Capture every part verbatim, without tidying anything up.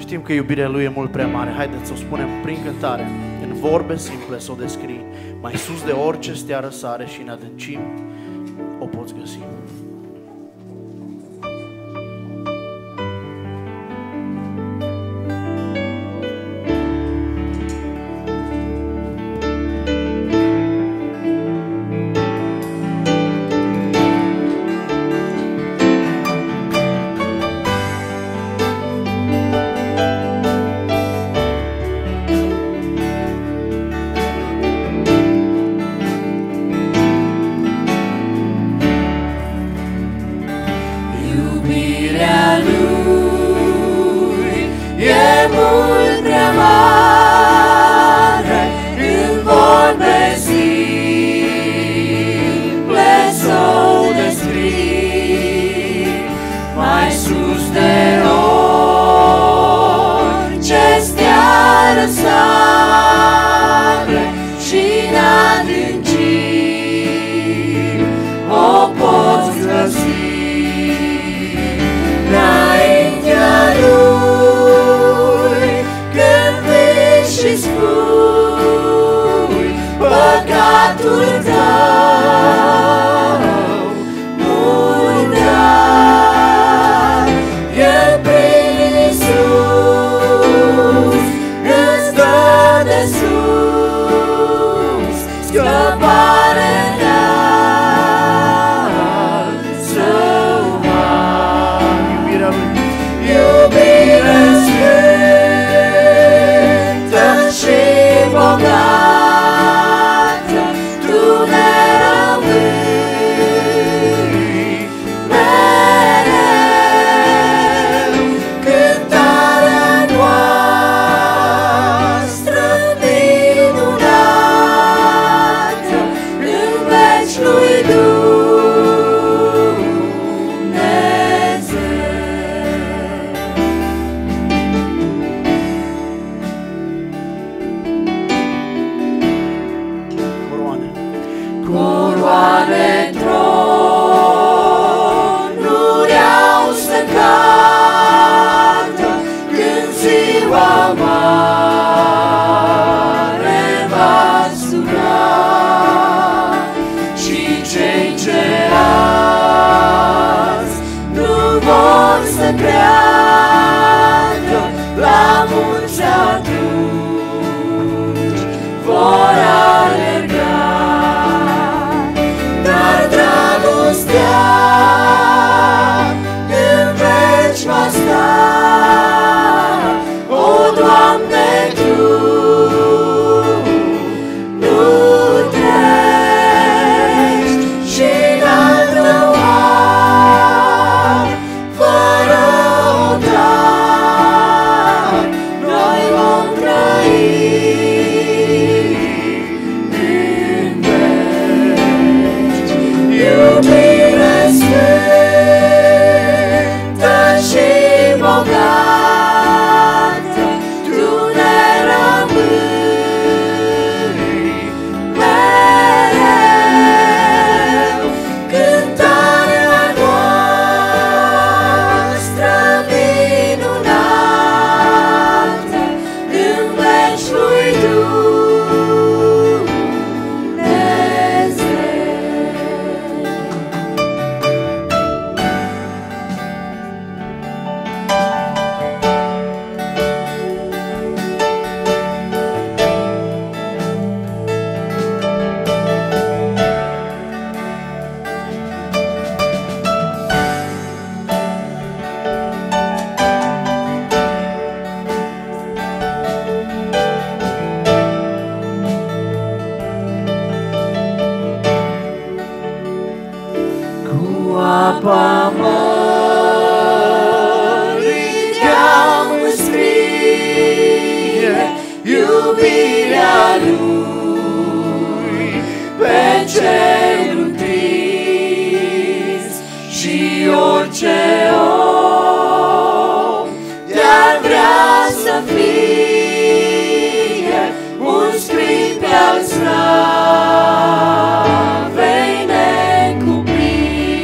Știm că iubirea Lui e mult prea mare. Haideți să o spunem prin cântare, în vorbe simple să o descrii. Mai sus de orice stea răsare și în adâncim o poți găsi.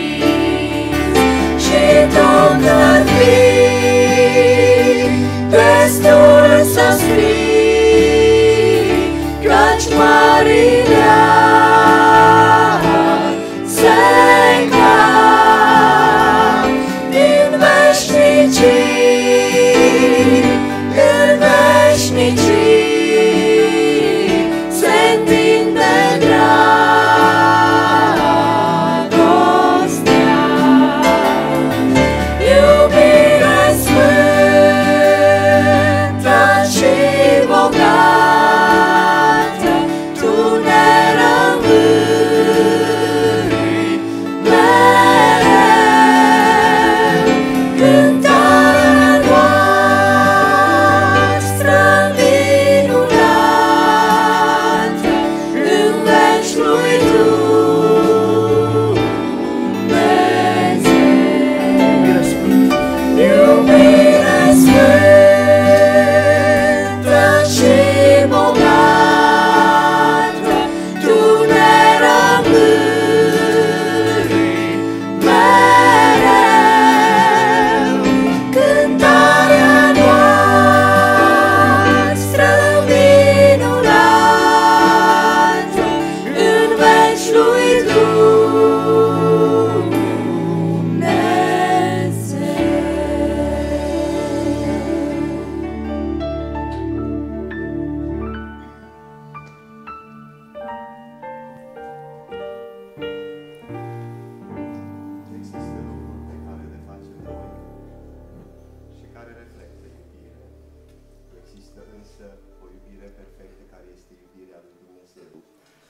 Hey!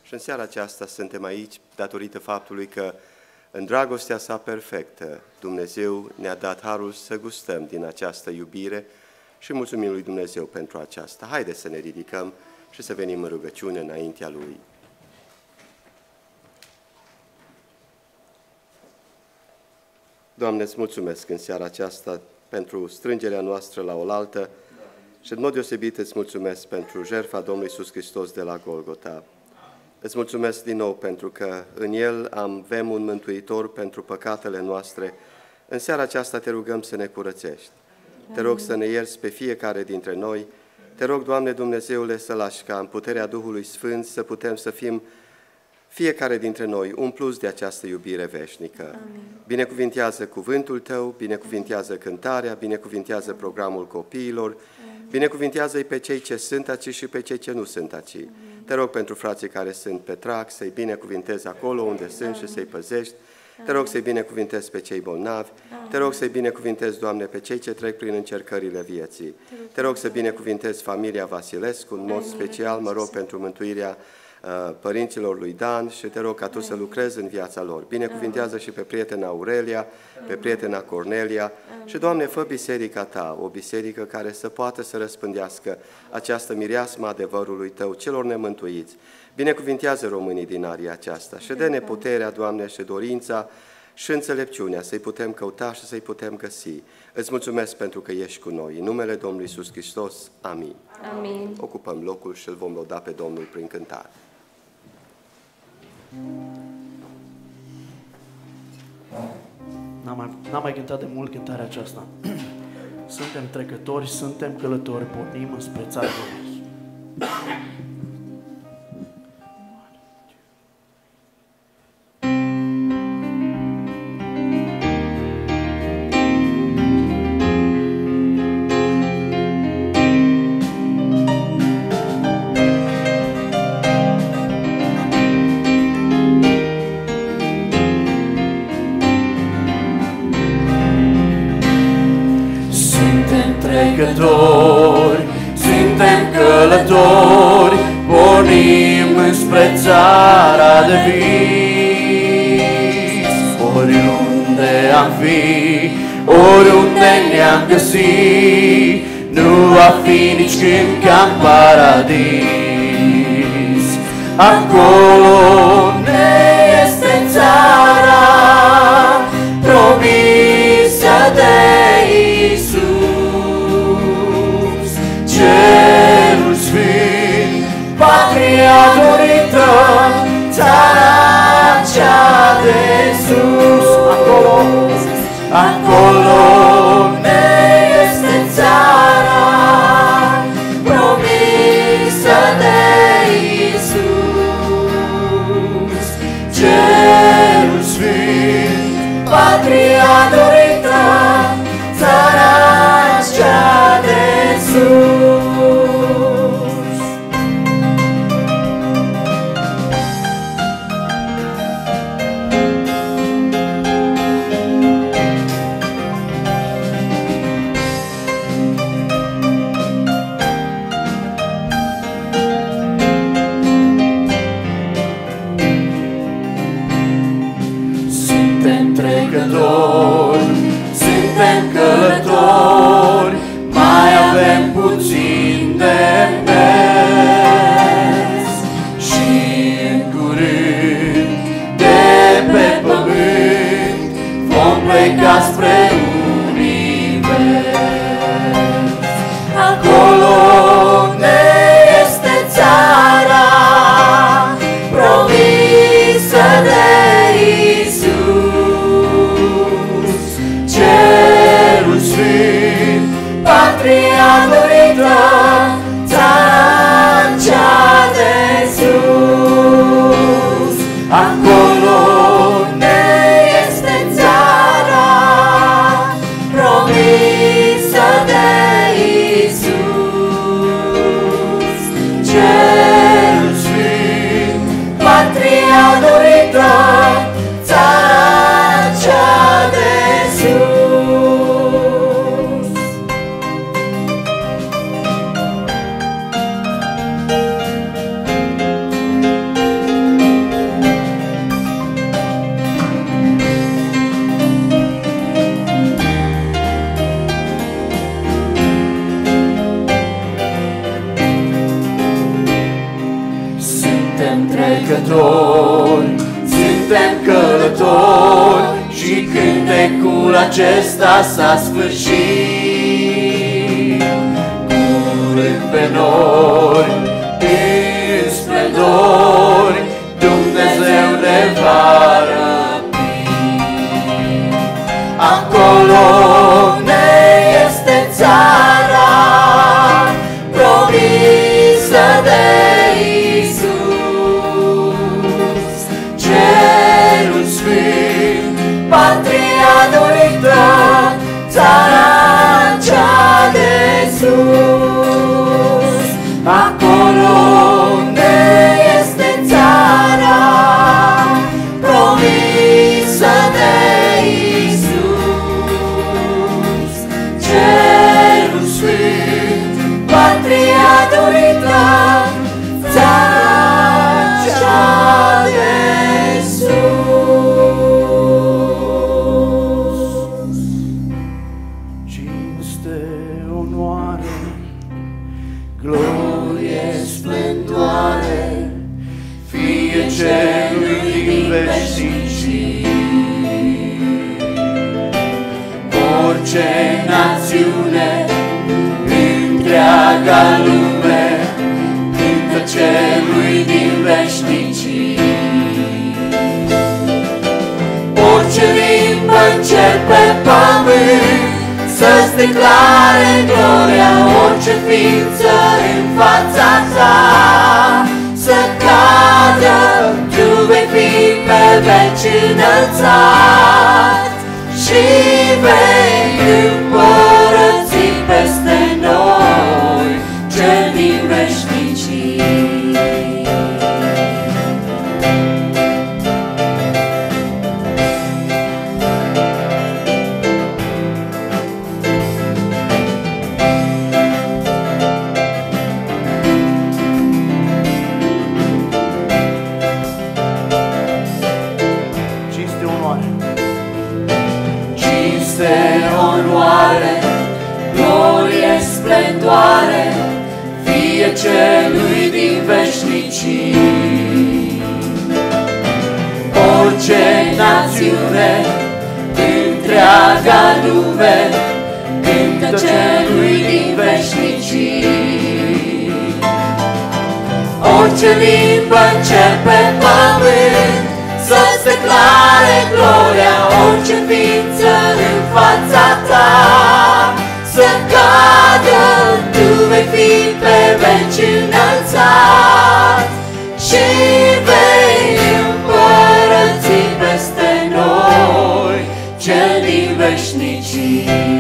Și în seara aceasta suntem aici datorită faptului că în dragostea sa perfectă Dumnezeu ne-a dat harul să gustăm din această iubire și mulțumim lui Dumnezeu pentru aceasta. Haideți să ne ridicăm și să venim în rugăciune înaintea Lui. Doamne, îți mulțumesc în seara aceasta pentru strângerea noastră la oaltă și în mod deosebit îți mulțumesc pentru jertfa Domnului Iisus Hristos de la Golgota. Îți mulțumesc din nou pentru că în El avem un mântuitor pentru păcatele noastre. În seara aceasta te rugăm să ne curățești. Te rog să ne ierți pe fiecare dintre noi. Te rog, Doamne Dumnezeule, să lași ca în puterea Duhului Sfânt să putem să fim fiecare dintre noi umpluți de această iubire veșnică. Amin. Binecuvintează cuvântul Tău, binecuvintează cântarea, binecuvintează programul copiilor, Amin. Binecuvintează-i pe cei ce sunt aici și pe cei ce nu sunt aici. Amin. Te rog pentru frații care sunt pe trac, să-i binecuvintezi acolo unde Amin. Sunt și să-i păzești. Amin. Te rog să-i binecuvintezi pe cei bolnavi. Amin. Te rog să-i binecuvintezi, Doamne, pe cei ce trec prin încercările vieții. Te rog să binecuvintezi familia Vasilescu, în mod special mă rog pentru mântuirea părinților lui Dan și te rog ca Tu să lucrezi în viața lor. Binecuvintează și pe prietena Aurelia, pe prietena Cornelia și, Doamne, fă biserica Ta, o biserică care să poată să răspândească această mireasmă adevărului Tău celor nemântuiți. Binecuvintează românii din aria aceasta și dă-ne puterea, Doamne, și dorința și înțelepciunea să-i putem căuta și să-i putem găsi. Îți mulțumesc pentru că ești cu noi. În numele Domnului Iisus Hristos. Amin. Amin. Ocupăm locul și îl vom lăuda pe Domnul prin cântare. N-am mai, n-am mai cântat de mult cântarea aceasta. Suntem trecători, suntem călători, pornim înspre țara Domnului. Trecători, suntem călători, pornim înspre țara de vis. Oriunde am fi, oriunde ne-am găsit, nu va fi nici când ca în paradis. Acolo ne este țara promisă de Cerul Sfânt, patria dorită, țara cea de sus. Acolo, acolo ne este țara promisă de Iisus. Cerul Sfânt, patria dorită, țara cea de sus. Suntem trecători, suntem călători, mai avem puțin de mers și în curând de pe pământ vom pleca spre univers. Acolo ne este țara promisă de Iisus. Cerul Sfânt, patria dorită, țara cea de sus. Acolo ne este țara promisă de Iisus. Cerul Sfânt, patria dorită, țara cea de sus. călători, suntem călători și cântecul acesta s-a sfârșit. Curând pe noi, în splendori, Dumnezeu ne va răpi. Acolo ne este țara promisă de Iisus, cerul sfânt, patria dorită, țara cea de sus. Acolo ne este țara promisă de Iisus, cerul sfânt, patria dorită, țara cea de sus. Cinste, onoare, Glorie, splendoare, fie celui din veșnicii. Orice națiune, întreaga lume, cântă celui din veșnicii. Orice limbă în cer pe pământ să-ți declare gloria, orice ființă în fața ta să cadă, tu vei fi pe veci înălțat și vei împărăți peste noi, cel din veșnicii. cinste, onoare, Cinste, onoare, glorie, splendoare, fie celui din veșnicii. Orice națiune, întreaga lume, cântă celui din veșnicii. Orice limbă în cer pe pământ să-ți declare gloria, orice ființă în fața ta să cadă, tu vei fi pe veci înălțat și vei împărăți peste noi, cel din veșnicii.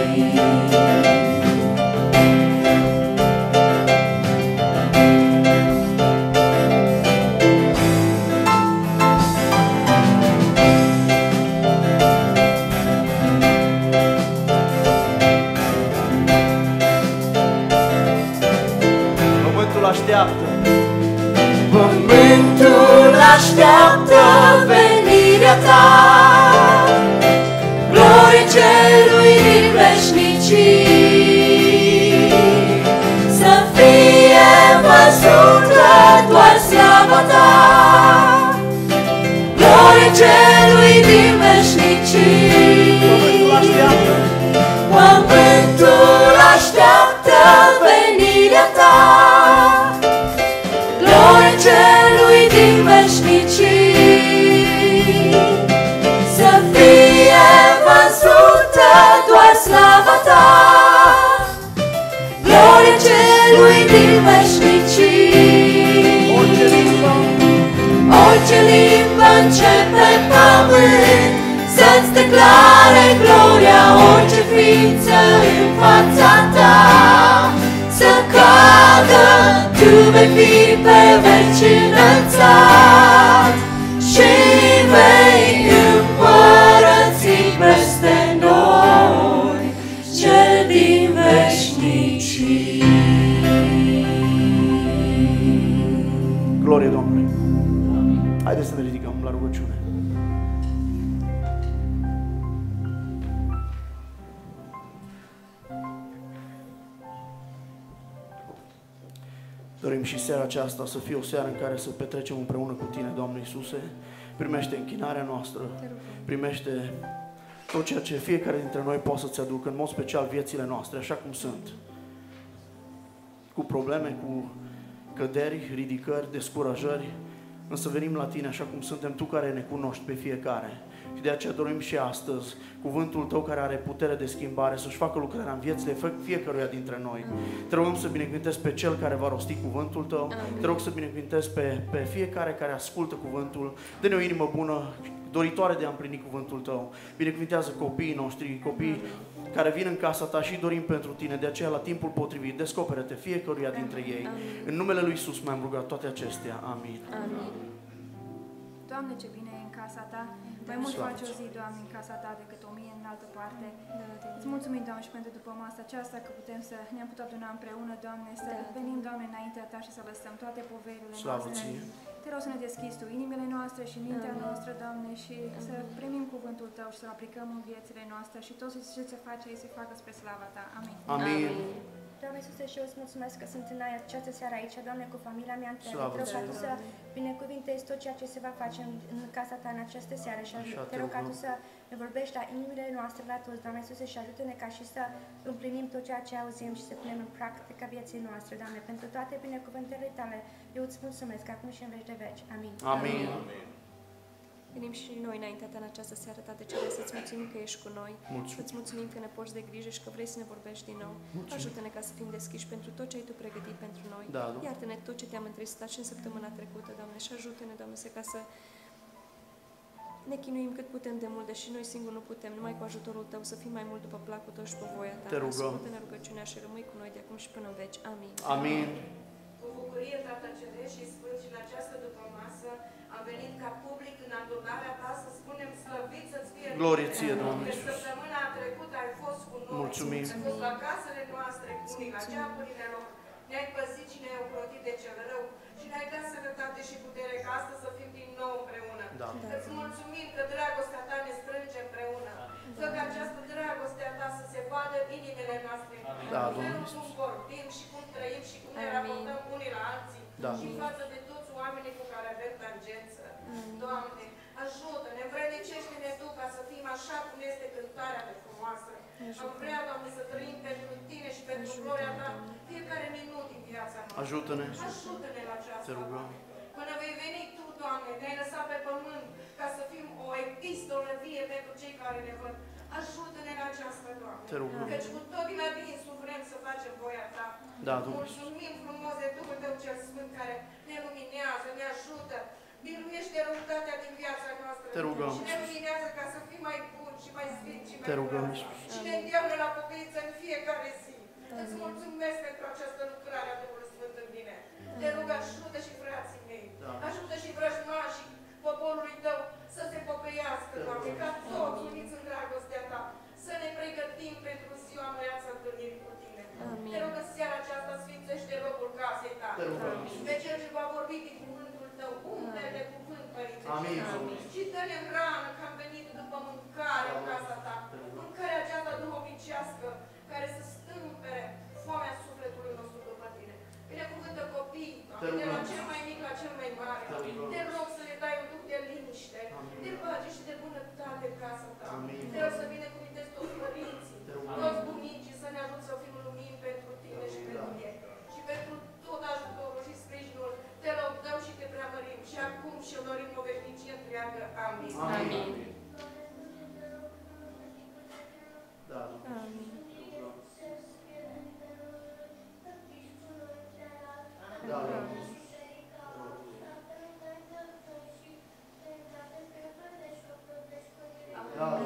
pământul așteaptă, Pământul așteaptă venirea ta, glorie celui din veșnicii, să fie văzută doar slava ta, glorie celui din veșnicii. pământul așteaptă, Pământul așteaptă venirea ta, glorie celui din veșnicii, să fie văzută doar slava ta, glorie celui din veșnicii. orice limbă, Orice limbă în cer pe pământ să-ți declare gloria, orice ființă în fața ta să cadă, tu vei fi pe veci înălțat și vei împărăți peste noi, cel din veșnicii. glorie Domnului. Haideți să ne ridicăm la rugăciune. Dorim și seara aceasta să fie o seară în care să petrecem împreună cu Tine, Doamne Iisuse. Primește închinarea noastră, primește tot ceea ce fiecare dintre noi poate să-ți aducă, în mod special viețile noastre, așa cum sunt. Cu probleme, cu căderi, ridicări, descurajări, însă venim la Tine așa cum suntem, Tu care ne cunoști pe fiecare. Și de aceea dorim și astăzi cuvântul Tău care are putere de schimbare să-și facă lucrarea în viețile fiecăruia dintre noi. Te rugăm să binecuvintezi pe Cel care va rosti cuvântul Tău. Amin. Te rog să binecuvintezi pe, pe fiecare care ascultă cuvântul. Dă-ne o inimă bună, doritoare de a împlini cuvântul Tău. Binecuvintează copiii noștri, copiii care vin în casa Ta și dorim pentru Tine. De aceea, la timpul potrivit, descoperă-te fiecăruia dintre ei. Amin. În numele Lui Iisus m-am rugat toate acestea. Amin. Amin. Doamne, ce bine e în casa Ta. Mai mult face o zi, Doamne, în casa Ta decât o mie în altă parte. Da, îți mulțumim, Doamne, și pentru după masa aceasta că putem să ne-am putut aduna împreună, Doamne, să da, venim, Doamne, înaintea Ta și să lăsăm toate poverile Slavă noastre. Ție. Te rog să ne deschizi Tu inimile noastre și mintea Amin. noastră, Doamne, și Amin. să primim cuvântul Tău și să-L aplicăm în viețile noastre și tot ce se face, ei se facă spre slava Ta. Amin. Amin. Amin. Doamne Iisuse, și eu îți mulțumesc că sunt în această seară aici, Doamne, cu familia mea întreagă. Slavă Te rog ca Ție. Tu să binecuvintezi tot ceea ce se va face în, în casa Ta în această seară și Așa te te rog ca rugăm. Tu să ne vorbești la inimile noastre la toți, Doamne Iisuse, și ajută-ne ca și să împlinim tot ceea ce auzim și să punem în practică vieții noastre, Doamne, pentru toate binecuvântările Tale. Eu îți mulțumesc acum și în veci de veci. Amin. Amin. Amin. Venim și noi înaintea Ta în această seară, Tată Ceresc, să-ți mulțumim că ești cu noi. Mulțumim. Să-ți mulțumim că ne porți de grijă și că vrei să ne vorbești din nou. Mulțumim. Ajută-ne ca să fim deschiși pentru tot ce ai Tu pregătit pentru noi. Da, Doamne. Iartă-ne tot ce Te-am întristat și în săptămâna trecută, Doamne, și ajută-ne, Doamne, să ca să ne chinuim cât putem de mult, deși noi singuri nu putem, numai cu ajutorul Tău, să fim mai mult după placul Tău și pe voia Ta. Te rugăm. Ascultă-ne rugăciunea și rămâi cu noi de acum și până în veci. Amin. Amin. Cu bucurie, Tată Ceresc și Sfânt, și în această dupămasă am venit ca public în adunarea Ta să spunem slăvit să-ți fie. Glorie Ție, Doamne Că Iisus. săptămâna trecută ai fost cu noi. Mulțumim. Ai fost la casele noastre, cu unii, la geamurile lor. Ne-ai păzit și ne-ai ocrotit de cel rău. Și ne-ai dat sănătate și putere ca astăzi să fim din nou împreună. Da. Îți mulțumim că dragostea Ta ne strânge împreună. Fă ca această dragoste a Ta să se vadă în inimile noastre. Da, În felul Doamne. cum vorbim și cum trăim și cum ne Amin. raportăm unii la alții. Da. Și față de toți oamenii cu care avem tangență. Doamne, ajută-ne, învrednicește-ne Tu ca să fim așa cum este cântarea de frumoasă. Am vrea, Doamne, să trăim pentru Tine și pentru gloria Ta fiecare minut din viața noastră. Ajută-ne. Ajută-ne la aceasta. Te rugăm. Până vei veni Tu, Doamne, Ne-ai lăsat pe pământ ca să fim o epistolă vie pentru cei care ne văd. Ajută-ne la aceasta, Doamne. Te rugăm. Căci cu tot din adinsul vrem să facem voia Ta. Da, Doamne. Mulțumim frumos de Duhul Tău cel Sfânt care ne luminează, ne ajută, biruiește răutatea din viața noastră. Te rugăm. Și ne luminează ca să fim mai buni și mai sfinți și mai Te rugăm, curați. Iisus. Și ne îndeamnă la pocăință în fiecare zi. Îți mulțumesc pentru această lucrare a Duhului Sfânt în mine. Te rug, ajută și frații mei. Da. Ajută și vrăjmașii poporului Tău să se pocăiască, Doamne, ca toți uniți în dragostea Ta, să ne pregătim pentru ziua măreață întâlnirii cu Tine. Amin. Te rog în seara aceasta, sfințește locul casei Tale. Te rugăm. Pe Cel ce va vorbi din cuvântul Tău, umple de cuvânt, Părinte. Amin. Amin. Și dă-ne hrană, că am venit după mâncare în casa Ta. Mâncarea aceasta duhovnicească, care să stâmpere foamea sufletului nostru după Tine. Binecuvântă copiii, Doamne, de la cel mai mic la cel mai mare. Te rog să le dai un duc de liniște, de pace și de bunătate în casa Ta. Amin. Te rog să binecuvântezi toți părinții, toți bunicii, să ne ajut să fim lumini pentru Tine și pentru ei. Și pentru tot ajutorul și sprijinul, te lăudăm și te preamărim. Și acum și onorim o veșnicie întreagă. Amin. Amin. Da, Doamne. Amin. Da, Doamne. Da,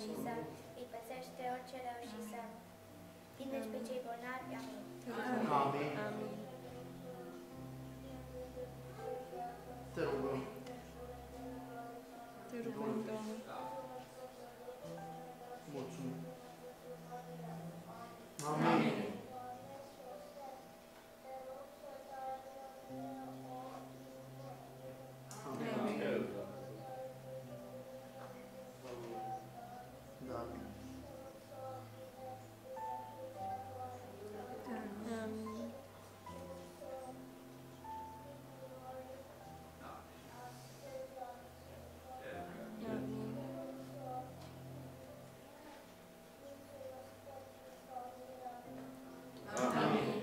și să îi păzește orice rău și să vindești pe cei bolnavi. Amin. Amin. Amin. Te rugăm. Te rugăm, Doamne. Mulțumim. Amin. Da. Amin. Amin. Amin.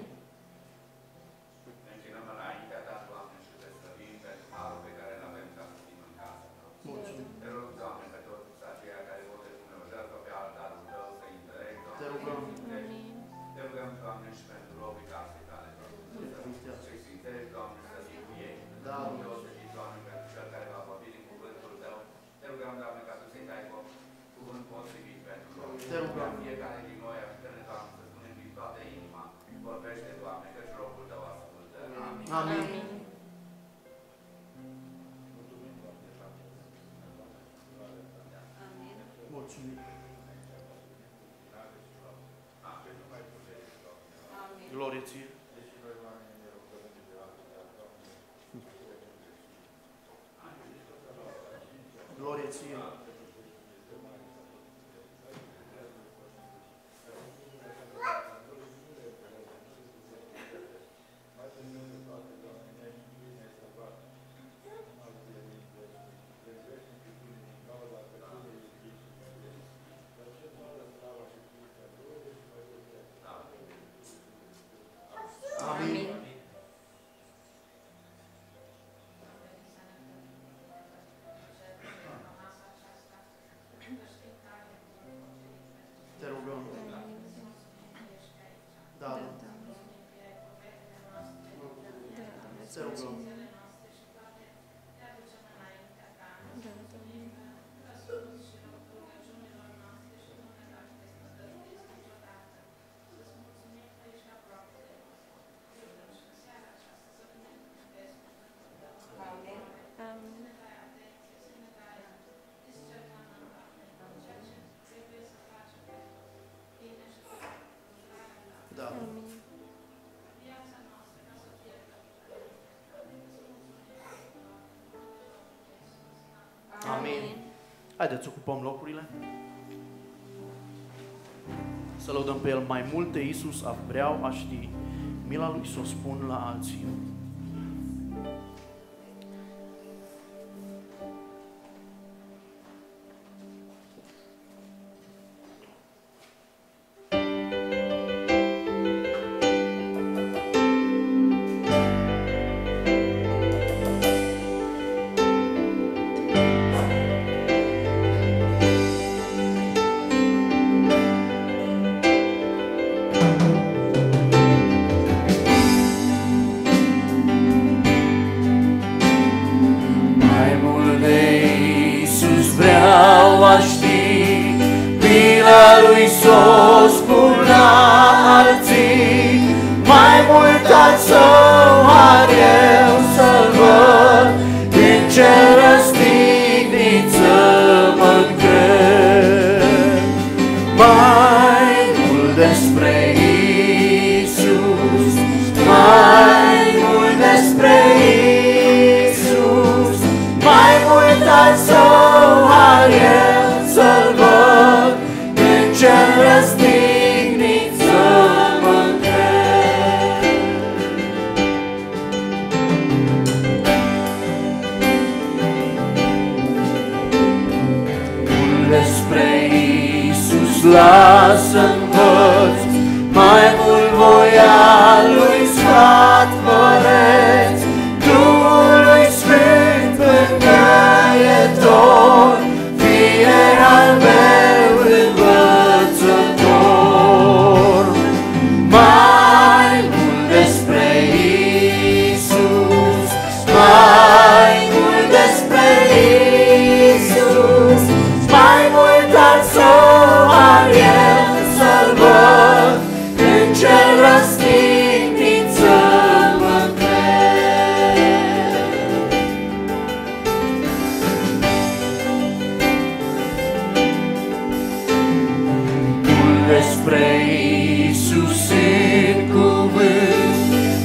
Ne închinăm înaintea Ta, Doamne, și Te slăvim pentru harul pe care îl avem ca să fim în casa Ta. Mulțumim. Te rog, Doamne, pe toți aceia care vor depune o jertfă pe altarul Tău să înțeleg, Doamne. Te rugăm. Amin. Te rugăm, Doamne, și pentru robii casei Tale, Doamne. Să-i sfințești, Doamne, să fii cu ei. Da. Deosebit, Doamne, pentru cel care va vorbi din cuvântul Tău. Te rugăm, Doamne, ca Tu să-i dai cuvânt potrivit pentru robi. Te rugăm. Fiecare din noi ajută-ne, Doamne, să spunem din toată inima. Vorbește, Doamne, căci robul Tău ascultă. Amin. Amin. Amin. Mulțumim. Glorie Ție. Glorie Ție. Amin. Te rugăm. Da. Da, Da. da. Te rugăm. Da, Doamne. Amin. Da. Amin. Amin. Haideți, ocupăm locurile. Să lăudăm pe El. Mai multe, Iisus, a vreau a ști, mila Lui să o spun la alții.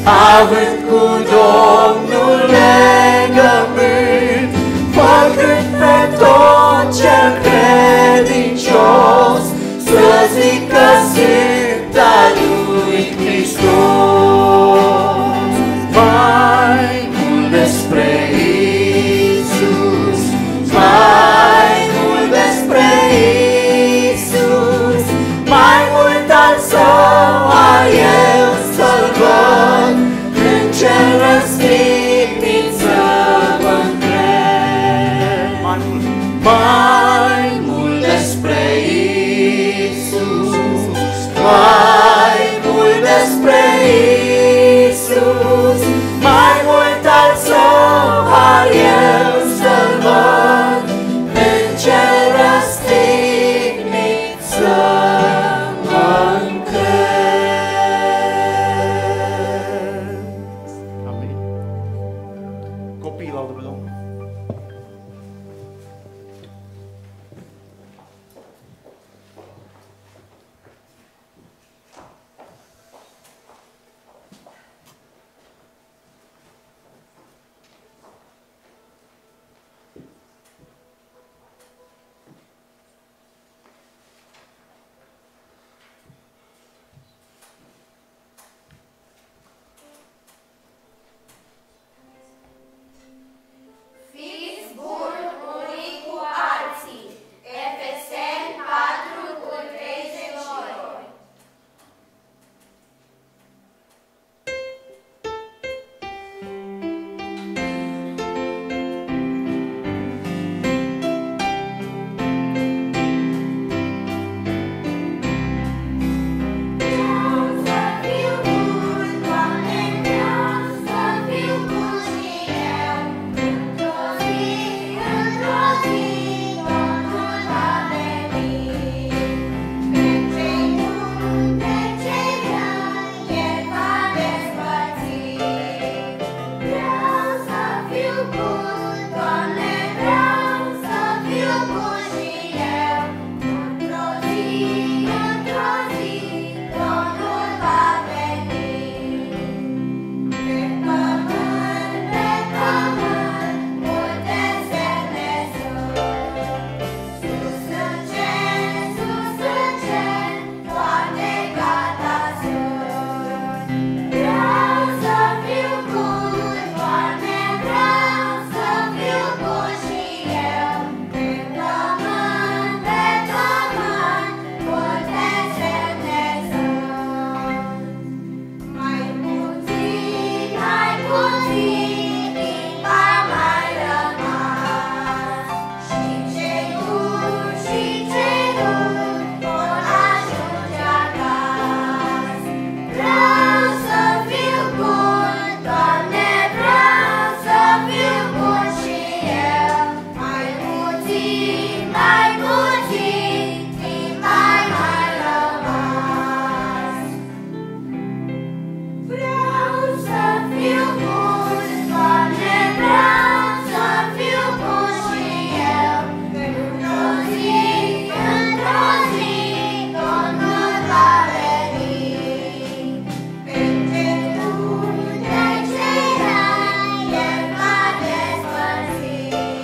având cu Domnul legământ, făcând pe tot cel credincios să zică sunt al lui Hristos. Mai mult despre Iisus, mai mult despre Iisus, mai mult al Său a eu să-L văd, în cel răstignit să mă încred. Mai mult, mai mult despre Iisus, mai mult despre Iisus, mai mult al Său har eu să-L văd, în cel răstignit să mă încred. Amin. Copiii laudă pe Domnul. Fiți buni unii cu alții. Efeseni patru cu treizeci și doi. Vreau să fiu bun, Doamne, vreau să fiu bun și eu. Într-o zi, într-o zi, Domnul va veni. Pe cei buni, pe cei răi, El va despărți. Vreau să fiu bun, Doamne, vreau să fiu bun și eu. Într-o zi, într-o zi, Domnul va veni. Pe pământ, pe pământ, multe semne sunt. Sus în cer, sus în cer, toate gata sunt. Vreau să fiu bun, Doamne, vreau să fiu bun și eu. Pe pământ, pe pământ, multe semne sunt. Mai puțin, mai puțin, timp a mai rămas. Și cei buni, și cei buni vor ajunge acasă. Vreau să fiu bun, Doamne, vreau să fiu bun și eu. Mai puțin, mai puțin, timp a mai rămas. Vreau să fiu bun, Doamne, vreau să fiu bun și eu. Într-o zi, într-o zi, Domnul va veni. Pe cei buni, pe cei răi, El va despărți.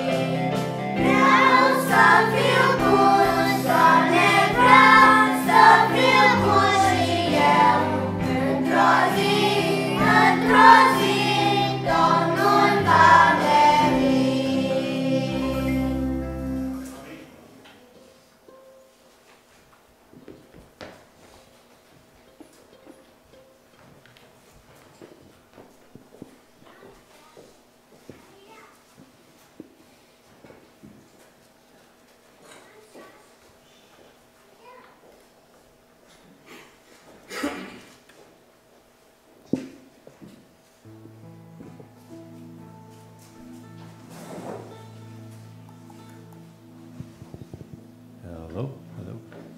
Vreau să fiu bun, Doamne, vreau să fiu bun și eu. Într-o zi, într-o zi, Domnul va veni. Hello, hello.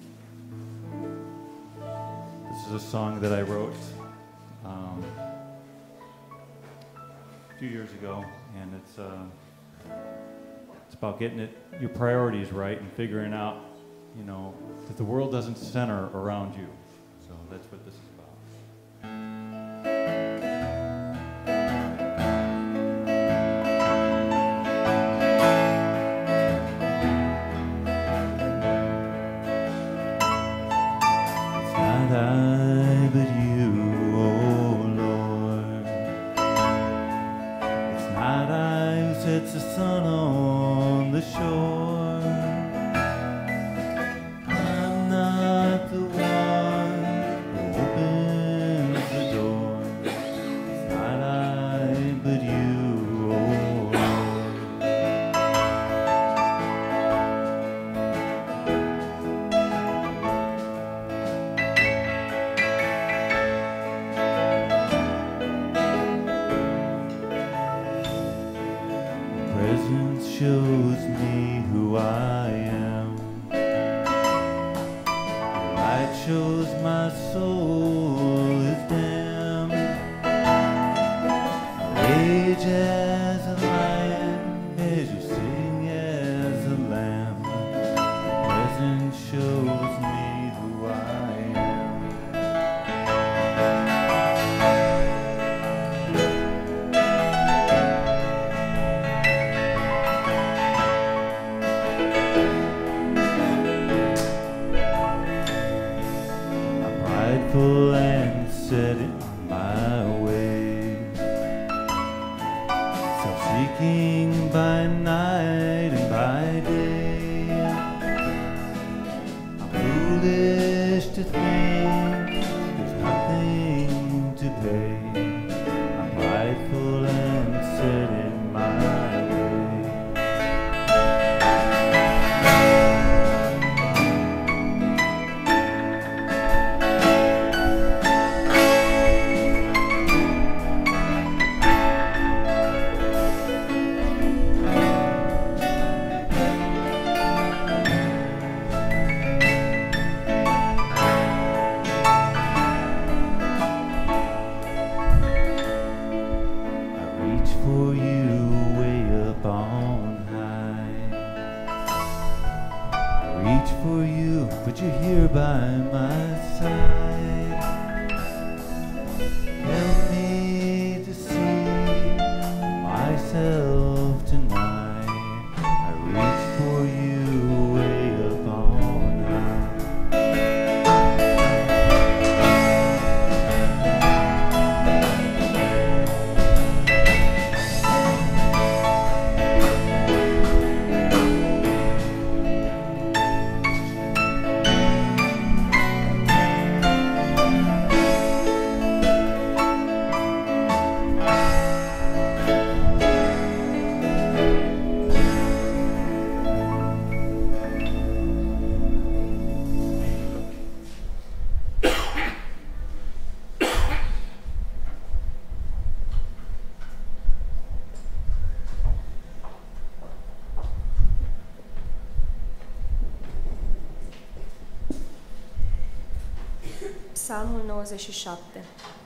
This is a song that I wrote um, a few years ago, and it's uh, it's about getting it your priorities right and figuring out, you know, that the world doesn't center around you. So that's what this is about. Age as a lion, as you sing as a lamb, presence shows me who I am. I'm prideful and set in my ways, self-seeking by night and by day. I'm foolish to think there's nothing to pay. I'm prideful and set in my way. For you way up on high, I reach for you, but you're here by my side. Help me to see myself tonight. I reach for you way up on high. Psalmul nouăzeci și șapte.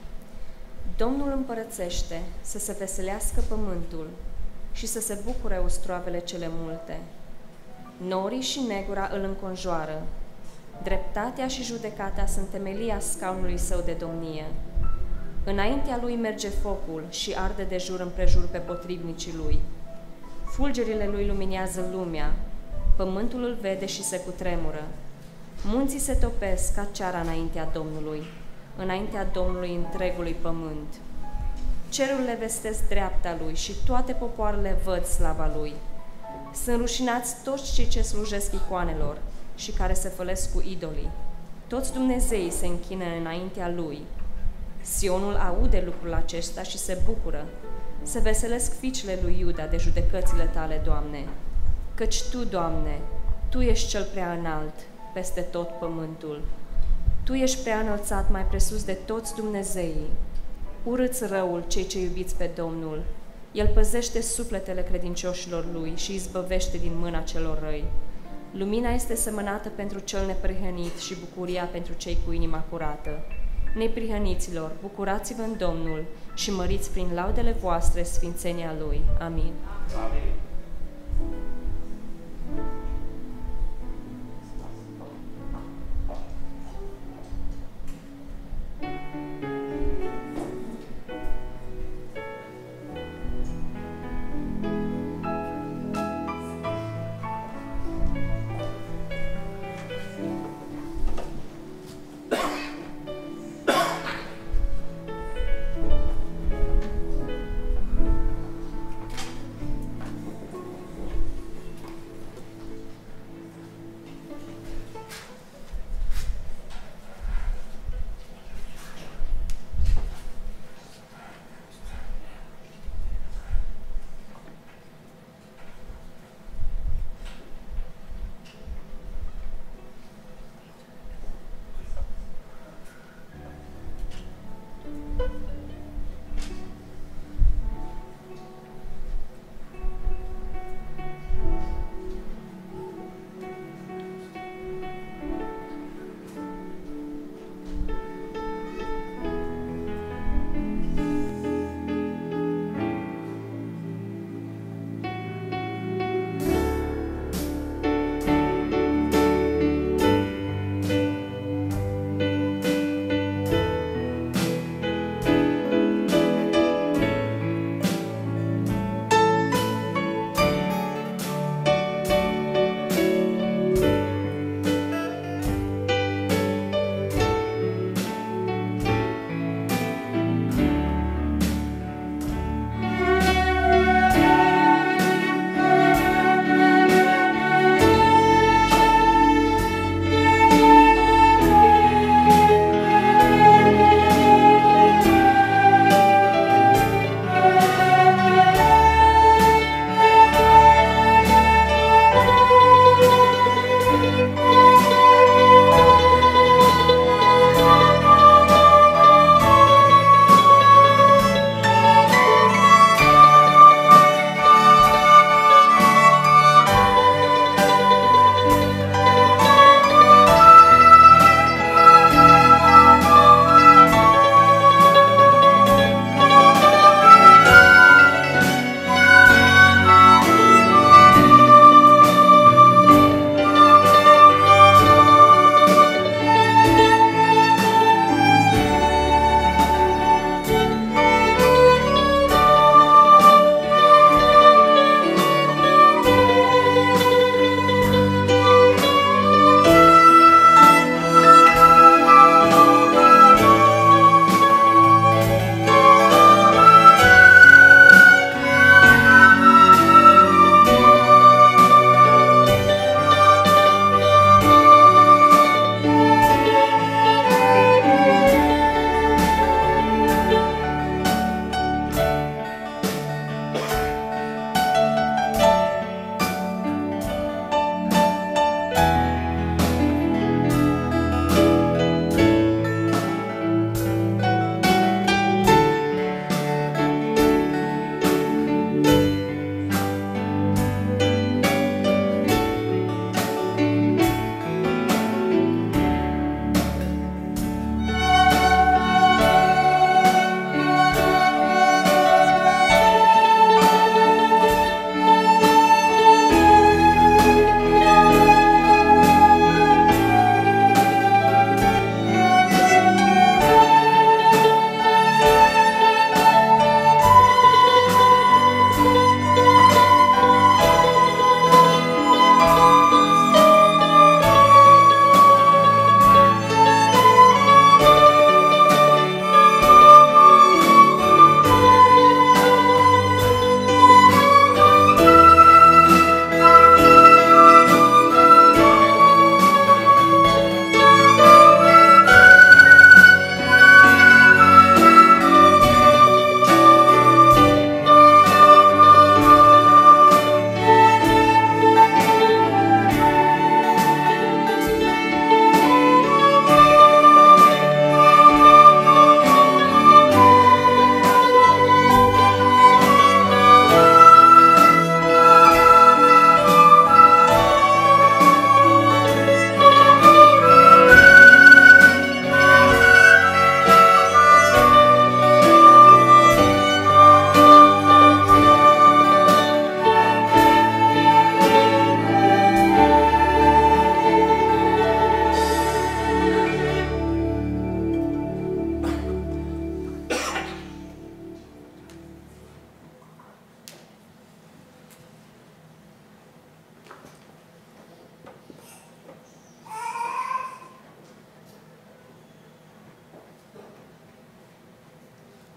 Domnul împărățește să se veselească pământul și să se bucure ustroavele cele multe. Norii și negura îl înconjoară. Dreptatea și judecata sunt temelia scaunului său de domnie. Înaintea lui merge focul și arde de jur împrejur pe potrivnicii lui. Fulgerile lui luminează lumea. Pământul îl vede și se cutremură. Munții se topesc ca ceara înaintea Domnului, înaintea Domnului întregului pământ. Cerurile vestesc dreapta lui și toate popoarele văd slava lui. Sunt rușinați toți cei ce slujesc icoanelor și care se fălesc cu idolii. Toți Dumnezeii se închină înaintea lui. Sionul aude lucrul acesta și se bucură. Se veselesc fiicele lui Iuda de judecățile tale, Doamne. Căci Tu, Doamne, Tu ești cel prea înalt peste tot pământul. Tu ești prea înălțat mai presus de toți Dumnezeii. Urâți răul cei ce iubiți pe Domnul. El păzește sufletele credincioșilor lui și izbăvește din mâna celor răi. Lumina este semănată pentru cel neprihănit și bucuria pentru cei cu inima curată. Neprihăniților, bucurați-vă în Domnul și măriți prin laudele voastre sfințenia Lui. Amin. Amin.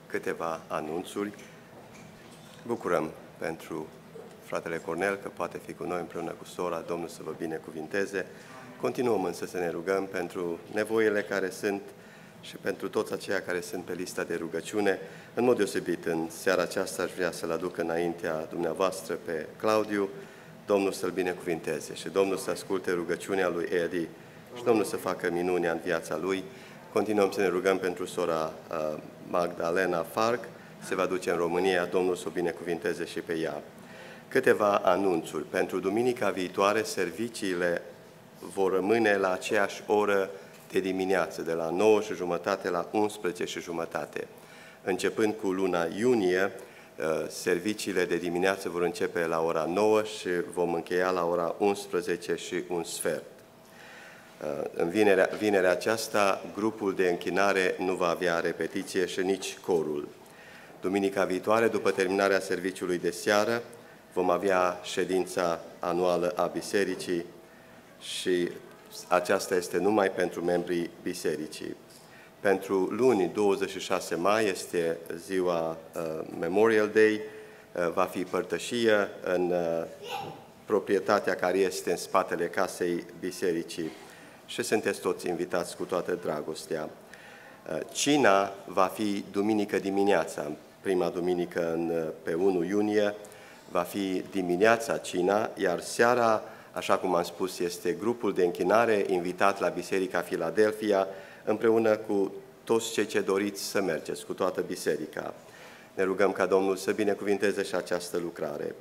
câteva anunțuri. Bucurăm pentru fratele Cornel că poate fi cu noi împreună cu sora. Domnul să vă binecuvinteze. Continuăm însă să ne rugăm pentru nevoile care sunt și pentru toți aceia care sunt pe lista de rugăciune. În mod deosebit, în seara aceasta aș vrea să-l aduc înaintea dumneavoastră pe Claudiu. Domnul să-l binecuvinteze și Domnul să asculte rugăciunea lui Edi și Domnul să facă minunea în viața lui. Continuăm să ne rugăm pentru sora uh, Magdalena Farc, se va duce în România, Domnul să o binecuvinteze și pe ea. Câteva anunțuri. Pentru duminica viitoare, serviciile vor rămâne la aceeași oră de dimineață, de la nouă și jumătate la unsprezece și jumătate. Începând cu luna iunie, serviciile de dimineață vor începe la ora nouă și vom încheia la ora unsprezece și un sfert. În vinerea, vinerea aceasta, grupul de închinare nu va avea repetiție și nici corul. Duminica viitoare, după terminarea serviciului de seară, vom avea ședința anuală a bisericii și aceasta este numai pentru membrii bisericii. Pentru luni, douăzeci și șase mai, este ziua uh, Memorial Day, uh, va fi părtășie în uh, proprietatea care este în spatele casei bisericii și sunteți toți invitați cu toată dragostea. Uh, cina va fi duminică dimineața, prima duminică în, uh, pe unu iunie, va fi dimineața cina, iar seara, așa cum am spus, este grupul de închinare invitat la Biserica Filadelfia, împreună cu toți cei ce doriți să mergeți, cu toată biserica. Ne rugăm ca Domnul să binecuvinteze și această lucrare.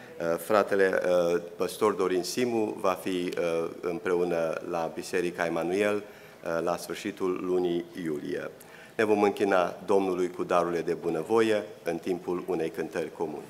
Fratele păstor Dorin Simu va fi împreună la Biserica Emanuel la sfârșitul lunii iulie. Ne vom închina Domnului cu darurile de bunăvoie în timpul unei cântări comune.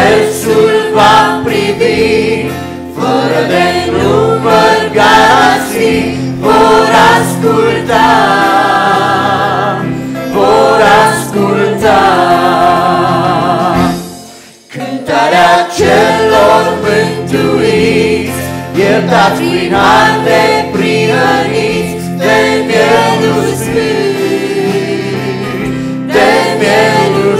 Universul va privi, fără de număr galaxii. purtați prin har neprihăniți de mielul sfânt, de mielul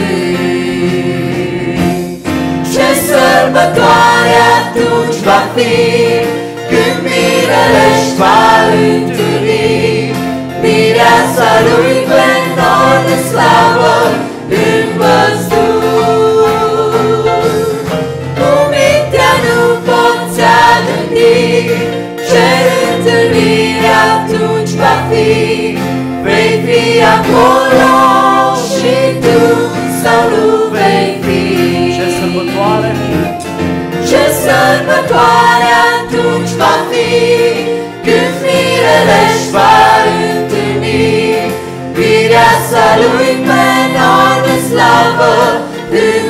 sfânt. Ce sărbătoare atunci va fi, când mirele își va întâlni mireasa lui plenor de slavă în văzduh. Cu mintea nu poți gândi ce întâlnire atunci va fi. Vei fi acolo și tu sau nu vei fi. Ce sărbătoare! Ce sărbătoare atunci va fi, când mirele își va întâlni mireasa lui plenor de slavă în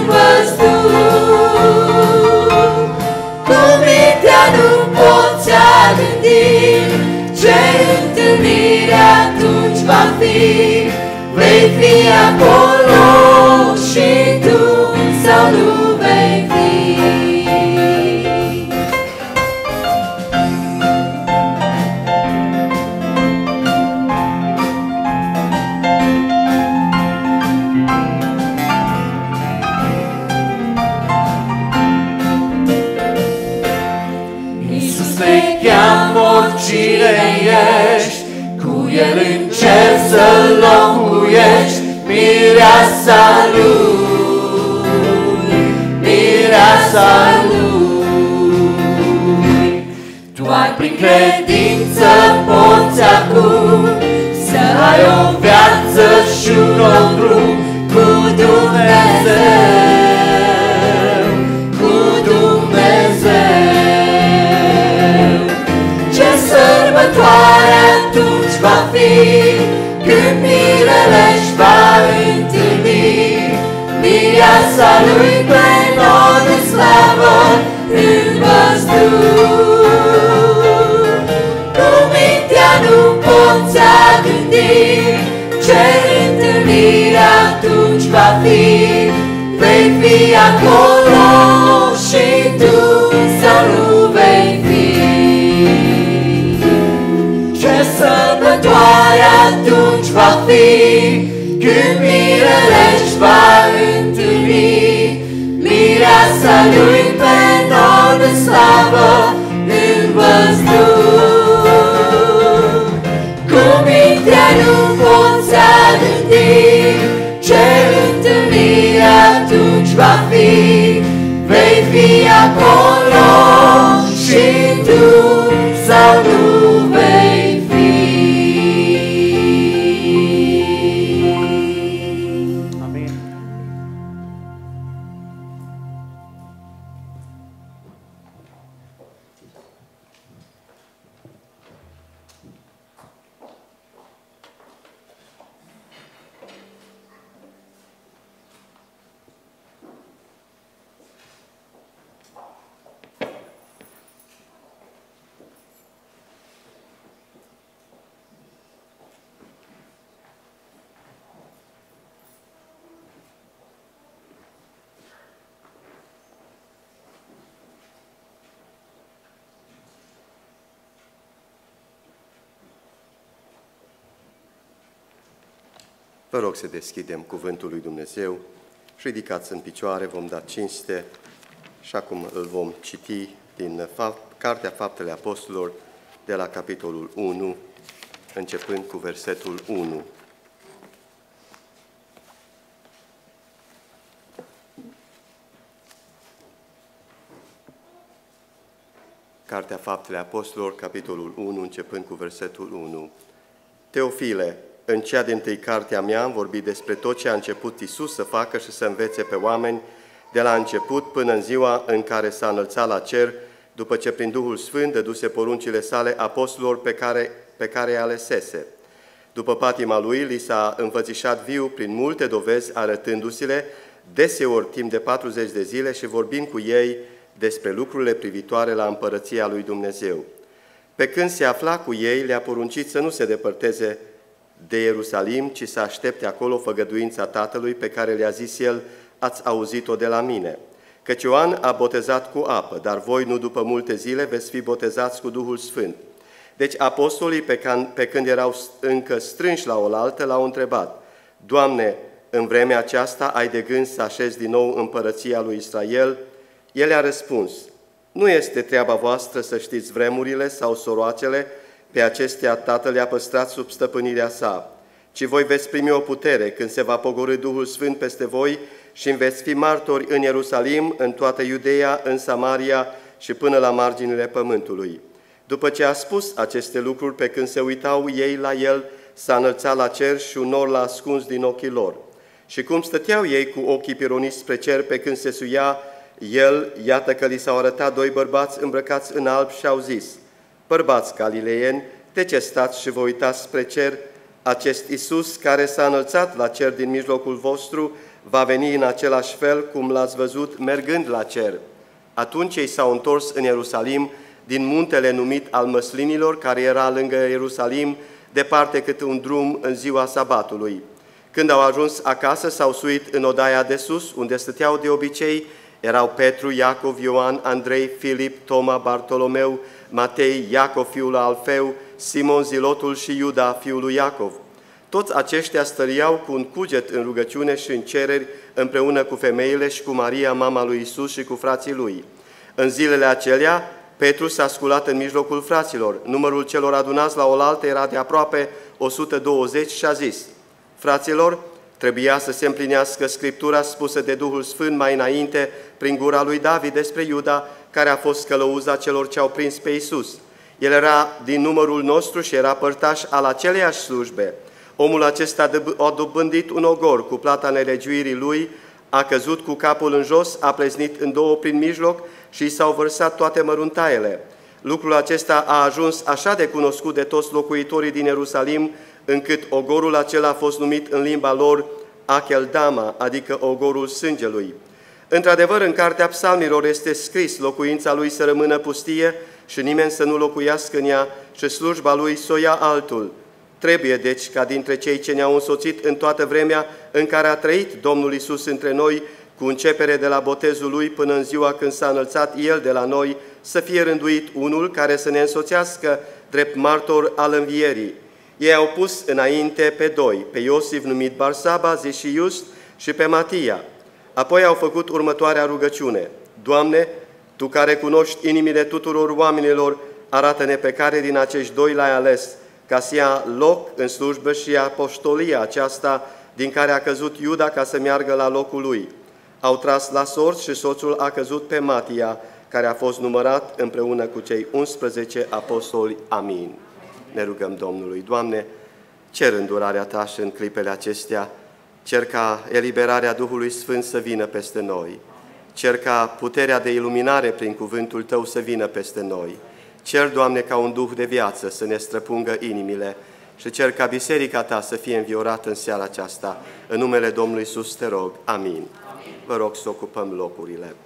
văzduh. Cu mintea nu poți gândi ce întâlnire atunci va fi. Vei fi acolo și tu sau nu vei fi. Oricine ești, cu El în cer să locuiești, mireasa Lui, mireasa Lui. Doar prin credință poți acum să ai o viață și un drum cu Dumnezeu, cu Dumnezeu. Ce sărbătoare atunci va fi, când mirele își va întâlni mireasa lui plenor de slavă în văzduh. Cu mintea nu poți gândi ce întâlnire atunci va fi. Vei fi acolo și tu sau nu vei fi. Ce sărbătoare atunci va fi, când mirele își va întâlni mireasa lui plenor de slavă în văzduh. Cu mintea nu poți gândi ce întâlnire atunci va fi. Vei fi acolo și tu sau nu vei fi. Amin. Vă rog să deschidem Cuvântul lui Dumnezeu și ridicați în picioare, vom da cinste și acum îl vom citi din Cartea Faptele Apostolilor de la capitolul unu, începând cu versetul unu. Cartea Faptele Apostolilor, capitolul unu, începând cu versetul unu. Teofile, în cea dintâi carte a mea am vorbit despre tot ce a început Iisus să facă și să învețe pe oameni de la început până în ziua în care s-a înălțat la cer, după ce prin Duhul Sfânt dăduse poruncile sale apostolilor pe care, pe care i-a alesese. După patima lui, li s-a înfățișat viu prin multe dovezi, arătându-se-le deseori timp de patruzeci de zile și vorbind cu ei despre lucrurile privitoare la împărăția lui Dumnezeu. Pe când se afla cu ei, le-a poruncit să nu se depărteze de Ierusalim, ci să aștepte acolo făgăduința Tatălui pe care le-a zis El, ați auzit-o de la mine. Căci Ioan a botezat cu apă, dar voi nu după multe zile veți fi botezați cu Duhul Sfânt. Deci apostolii, pe, can, pe când erau încă strânși la oaltă, l-au întrebat: Doamne, în vremea aceasta ai de gând să așezi din nou împărăția lui Israel? El a răspuns: Nu este treaba voastră să știți vremurile sau soroacele, pe acestea Tatăl le-a păstrat sub stăpânirea sa, ci voi veți primi o putere când se va pogorî Duhul Sfânt peste voi și veți fi martori în Ierusalim, în toată Iudeea, în Samaria și până la marginile pământului. După ce a spus aceste lucruri, pe când se uitau ei la el, s-a înălțat la cer și un nor l-a ascuns din ochii lor. Și cum stăteau ei cu ochii pironiți spre cer, pe când se suia el, iată că li s-au arătat doi bărbați îmbrăcați în alb și au zis: Bărbați galileieni, de ce stați și vă uitați spre cer? Acest Iisus, care s-a înălțat la cer din mijlocul vostru, va veni în același fel cum l-ați văzut mergând la cer. Atunci ei s-au întors în Ierusalim, din muntele numit al Măslinilor, care era lângă Ierusalim, departe cât un drum în ziua sabatului. Când au ajuns acasă, s-au suit în odaia de sus, unde stăteau de obicei. Erau Petru, Iacov, Ioan, Andrei, Filip, Toma, Bartolomeu, Matei, Iacov, fiul lui Alfeu, Simon Zilotul și Iuda, fiul lui Iacov. Toți aceștia stăriau cu un cuget în rugăciune și în cereri, împreună cu femeile și cu Maria, mama lui Isus, și cu frații lui. În zilele acelea, Petru s-a sculat în mijlocul fraților. Numărul celor adunați la oaltă era de aproape o sută douăzeci și a zis: Fraților, trebuia să se împlinească Scriptura spusă de Duhul Sfânt mai înainte prin gura lui David despre Iuda, care a fost călăuza celor ce au prins pe Iisus. El era din numărul nostru și era părtaș al aceleiași slujbe. Omul acesta a dobândit un ogor cu plata nelegiuirii lui, a căzut cu capul în jos, a pleznit în două prin mijloc și i s-au vărsat toate măruntaiele. Lucrul acesta a ajuns așa de cunoscut de toți locuitorii din Ierusalim, încât ogorul acela a fost numit în limba lor Acheldama, adică ogorul sângelui. Într-adevăr, în cartea psalmilor este scris: locuința lui să rămână pustie și nimeni să nu locuiască în ea și slujba lui să o ia altul. Trebuie, deci, ca dintre cei ce ne-au însoțit în toată vremea în care a trăit Domnul Iisus între noi, cu începere de la botezul lui până în ziua când s-a înălțat El de la noi, să fie rânduit unul care să ne însoțească drept martor al învierii. Ei au pus înainte pe doi, pe Iosif numit Barsaba, zis și Iust, și pe Matia. Apoi au făcut următoarea rugăciune: Doamne, Tu care cunoști inimile tuturor oamenilor, arată-ne pe care din acești doi l-ai ales, ca să ia loc în slujbă și apostolia aceasta din care a căzut Iuda, ca să meargă la locul lui. Au tras la sorți și soțul a căzut pe Matia, care a fost numărat împreună cu cei unsprezece apostoli. Amin. Ne rugăm Domnului. Doamne, cer îndurarea Ta și în clipele acestea, cer ca eliberarea Duhului Sfânt să vină peste noi, cer ca puterea de iluminare prin cuvântul Tău să vină peste noi, cer, Doamne, ca un duh de viață să ne străpungă inimile și cer ca biserica Ta să fie înviorată în seara aceasta. În numele Domnului Iisus te rog. Amin. Amin. Vă rog să ocupăm locurile.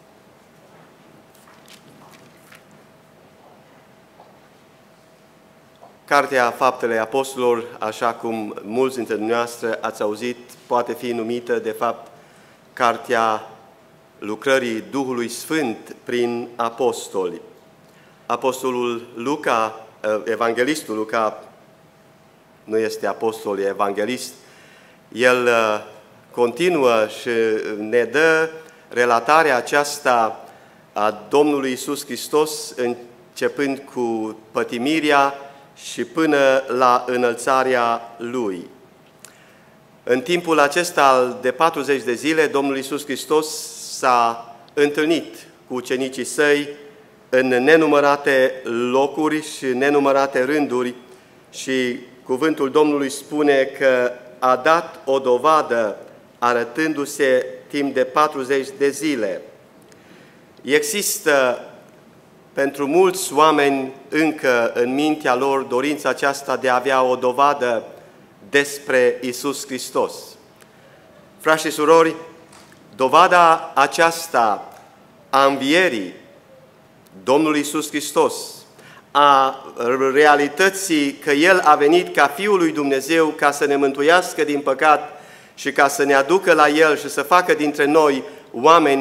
Cartea Faptele Apostolilor, așa cum mulți dintre dumneavoastră ați auzit, poate fi numită, de fapt, Cartea lucrării Duhului Sfânt prin apostoli. Apostolul Luca, evanghelistul Luca, nu este apostol, e evanghelist, el continuă și ne dă relatarea aceasta a Domnului Iisus Hristos, începând cu pătimirea și până la înălțarea Lui. În timpul acesta de patruzeci de zile, Domnul Iisus Hristos s-a întâlnit cu ucenicii Săi în nenumărate locuri și nenumărate rânduri și cuvântul Domnului spune că a dat o dovadă arătându-se timp de patruzeci de zile. Există pentru mulți oameni încă în mintea lor dorința aceasta de a avea o dovadă despre Iisus Hristos. Frați și surori, dovada aceasta a învierii Domnului Iisus Hristos, a realității că El a venit ca Fiul lui Dumnezeu ca să ne mântuiască din păcat și ca să ne aducă la El și să facă dintre noi oameni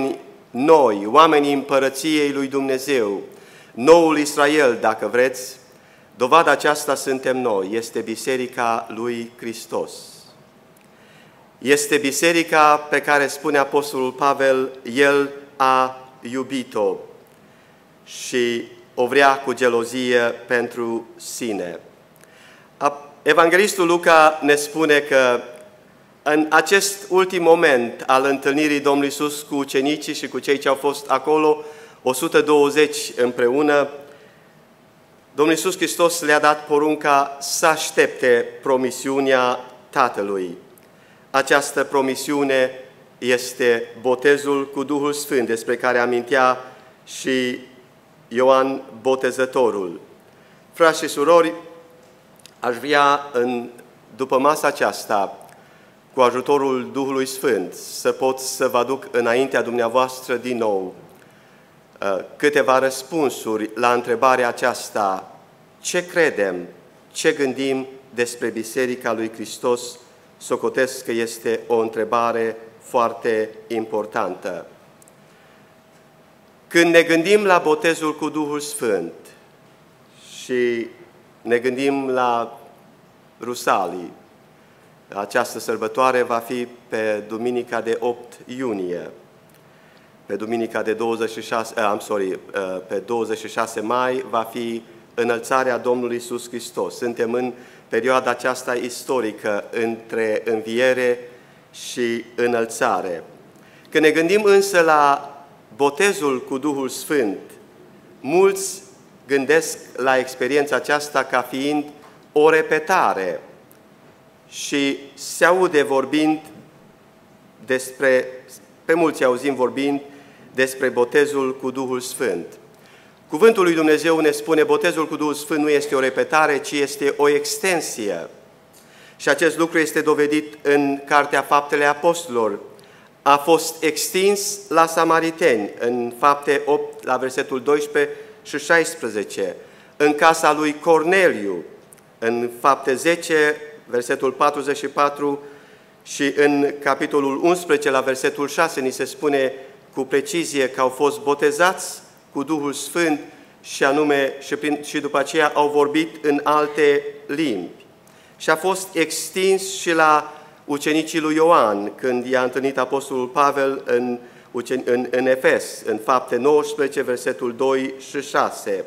noi, oamenii împărăției lui Dumnezeu, noul Israel, dacă vreți, dovada aceasta suntem noi, este Biserica lui Hristos. Este biserica pe care spune Apostolul Pavel, El a iubit-o și o vrea cu gelozie pentru sine. Evanghelistul Luca ne spune că în acest ultim moment al întâlnirii Domnului Iisus cu ucenicii și cu cei ce au fost acolo, o sută douăzeci împreună, Domnul Iisus Hristos le-a dat porunca să aștepte promisiunea Tatălui. Această promisiune este botezul cu Duhul Sfânt, despre care amintea și Ioan Botezătorul. Frați și surori, aș vrea în, după masa aceasta, cu ajutorul Duhului Sfânt, să pot să vă aduc înaintea dumneavoastră din nou câteva răspunsuri la întrebarea aceasta: ce credem, ce gândim despre Biserica lui Hristos? Socotesc că este o întrebare foarte importantă. Când ne gândim la botezul cu Duhul Sfânt și ne gândim la Rusalii, această sărbătoare va fi pe duminica de opt iunie, pe duminica de douăzeci și șase, I'm sorry, pe douăzeci și șase mai va fi înălțarea Domnului Iisus Hristos. Suntem în perioada aceasta istorică între înviere și înălțare. Când ne gândim însă la botezul cu Duhul Sfânt, mulți gândesc la experiența aceasta ca fiind o repetare și se aude vorbind despre, pe mulți auzim vorbind despre botezul cu Duhul Sfânt. Cuvântul lui Dumnezeu ne spune, botezul cu Duhul Sfânt nu este o repetare, ci este o extensie. Și acest lucru este dovedit în Cartea Faptele Apostolilor. A fost extins la samariteni, în Fapte opt, la versetul doisprezece și șaisprezece, în casa lui Corneliu, în Fapte zece, versetul patruzeci și patru, și în capitolul unsprezece, la versetul șase, ni se spune cu precizie că au fost botezați cu Duhul Sfânt și anume și, prin, și după aceea au vorbit în alte limbi. Și a fost extins și la ucenicii lui Ioan, când i-a întâlnit Apostolul Pavel în, în, în Efes, în Fapte nouăsprezece, versetul doi și șase.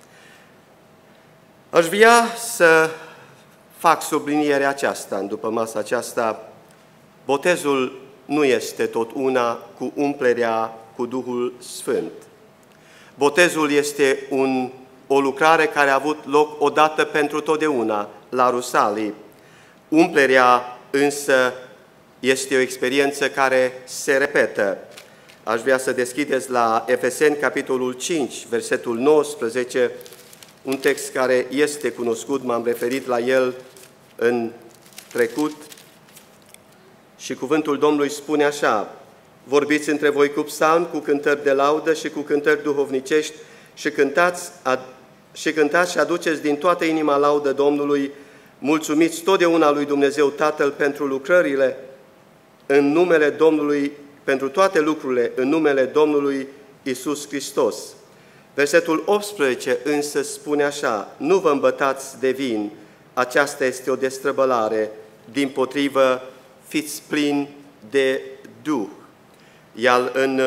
Aș vrea să fac sublinierea aceasta, după masa aceasta. Botezul nu este tot una cu umplerea cu Duhul Sfânt. Botezul este un, o lucrare care a avut loc odată pentru totdeauna la Rusalii. Umplerea însă este o experiență care se repetă. Aș vrea să deschideți la Efeseni, capitolul cinci, versetul nouăsprezece, un text care este cunoscut, m-am referit la el în trecut, și cuvântul Domnului spune așa: vorbiți între voi cu psalmi, cu cântări de laudă și cu cântări duhovnicești și cântați, ad, și cântați și aduceți din toată inima laudă Domnului, mulțumiți totdeauna lui Dumnezeu Tatăl pentru lucrările în numele Domnului, pentru toate lucrurile în numele Domnului Iisus Hristos. Versetul optsprezece însă spune așa: nu vă îmbătați de vin, aceasta este o destrăbălare, dimpotrivă fiți plini de Duh. Iar în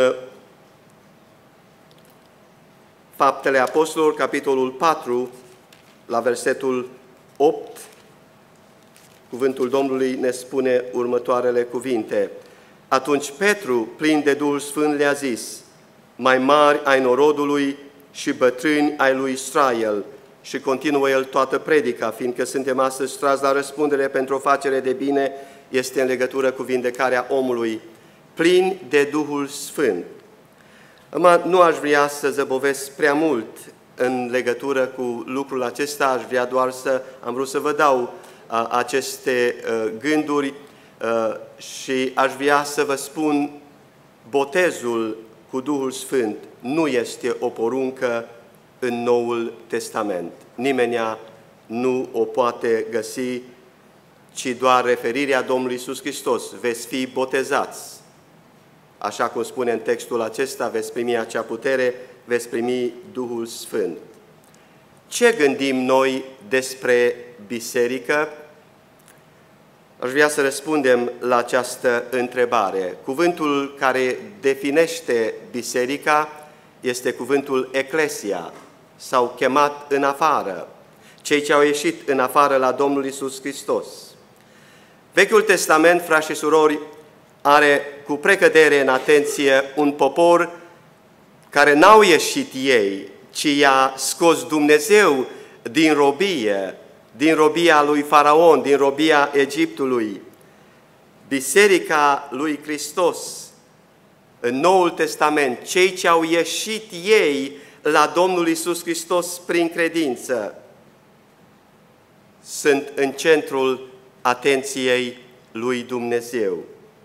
Faptele Apostolilor, capitolul patru, la versetul opt, cuvântul Domnului ne spune următoarele cuvinte: atunci Petru, plin de Duhul Sfânt, le-a zis: mai mari ai norodului și bătrâni ai lui Israel. Și continuă el toată predica, fiindcă suntem astăzi trași la răspundere pentru o facere de bine, este în legătură cu vindecarea omului, plin de Duhul Sfânt. Nu aș vrea să zăbovesc prea mult în legătură cu lucrul acesta, aș vrea doar să, am vrut să vă dau a, aceste a, gânduri a, și aș vrea să vă spun, botezul cu Duhul Sfânt nu este o poruncă în Noul Testament. Nimenea nu o poate găsi, ci doar referirea Domnului Iisus Hristos: veți fi botezați. Așa cum spune în textul acesta, veți primi acea putere, veți primi Duhul Sfânt. Ce gândim noi despre biserică? Aș vrea să răspundem la această întrebare. Cuvântul care definește biserica este cuvântul eclesia, sau chemat în afară, cei ce au ieșit în afară la Domnul Iisus Hristos. Vechiul Testament, frați și surori, are cu precădere în atenție un popor care n-au ieșit ei, ci i-a scos Dumnezeu din robie, din robia lui Faraon, din robia Egiptului. Biserica lui Hristos, în Noul Testament, cei ce au ieșit ei la Domnul Iisus Hristos prin credință, sunt în centrul atenției lui Dumnezeu.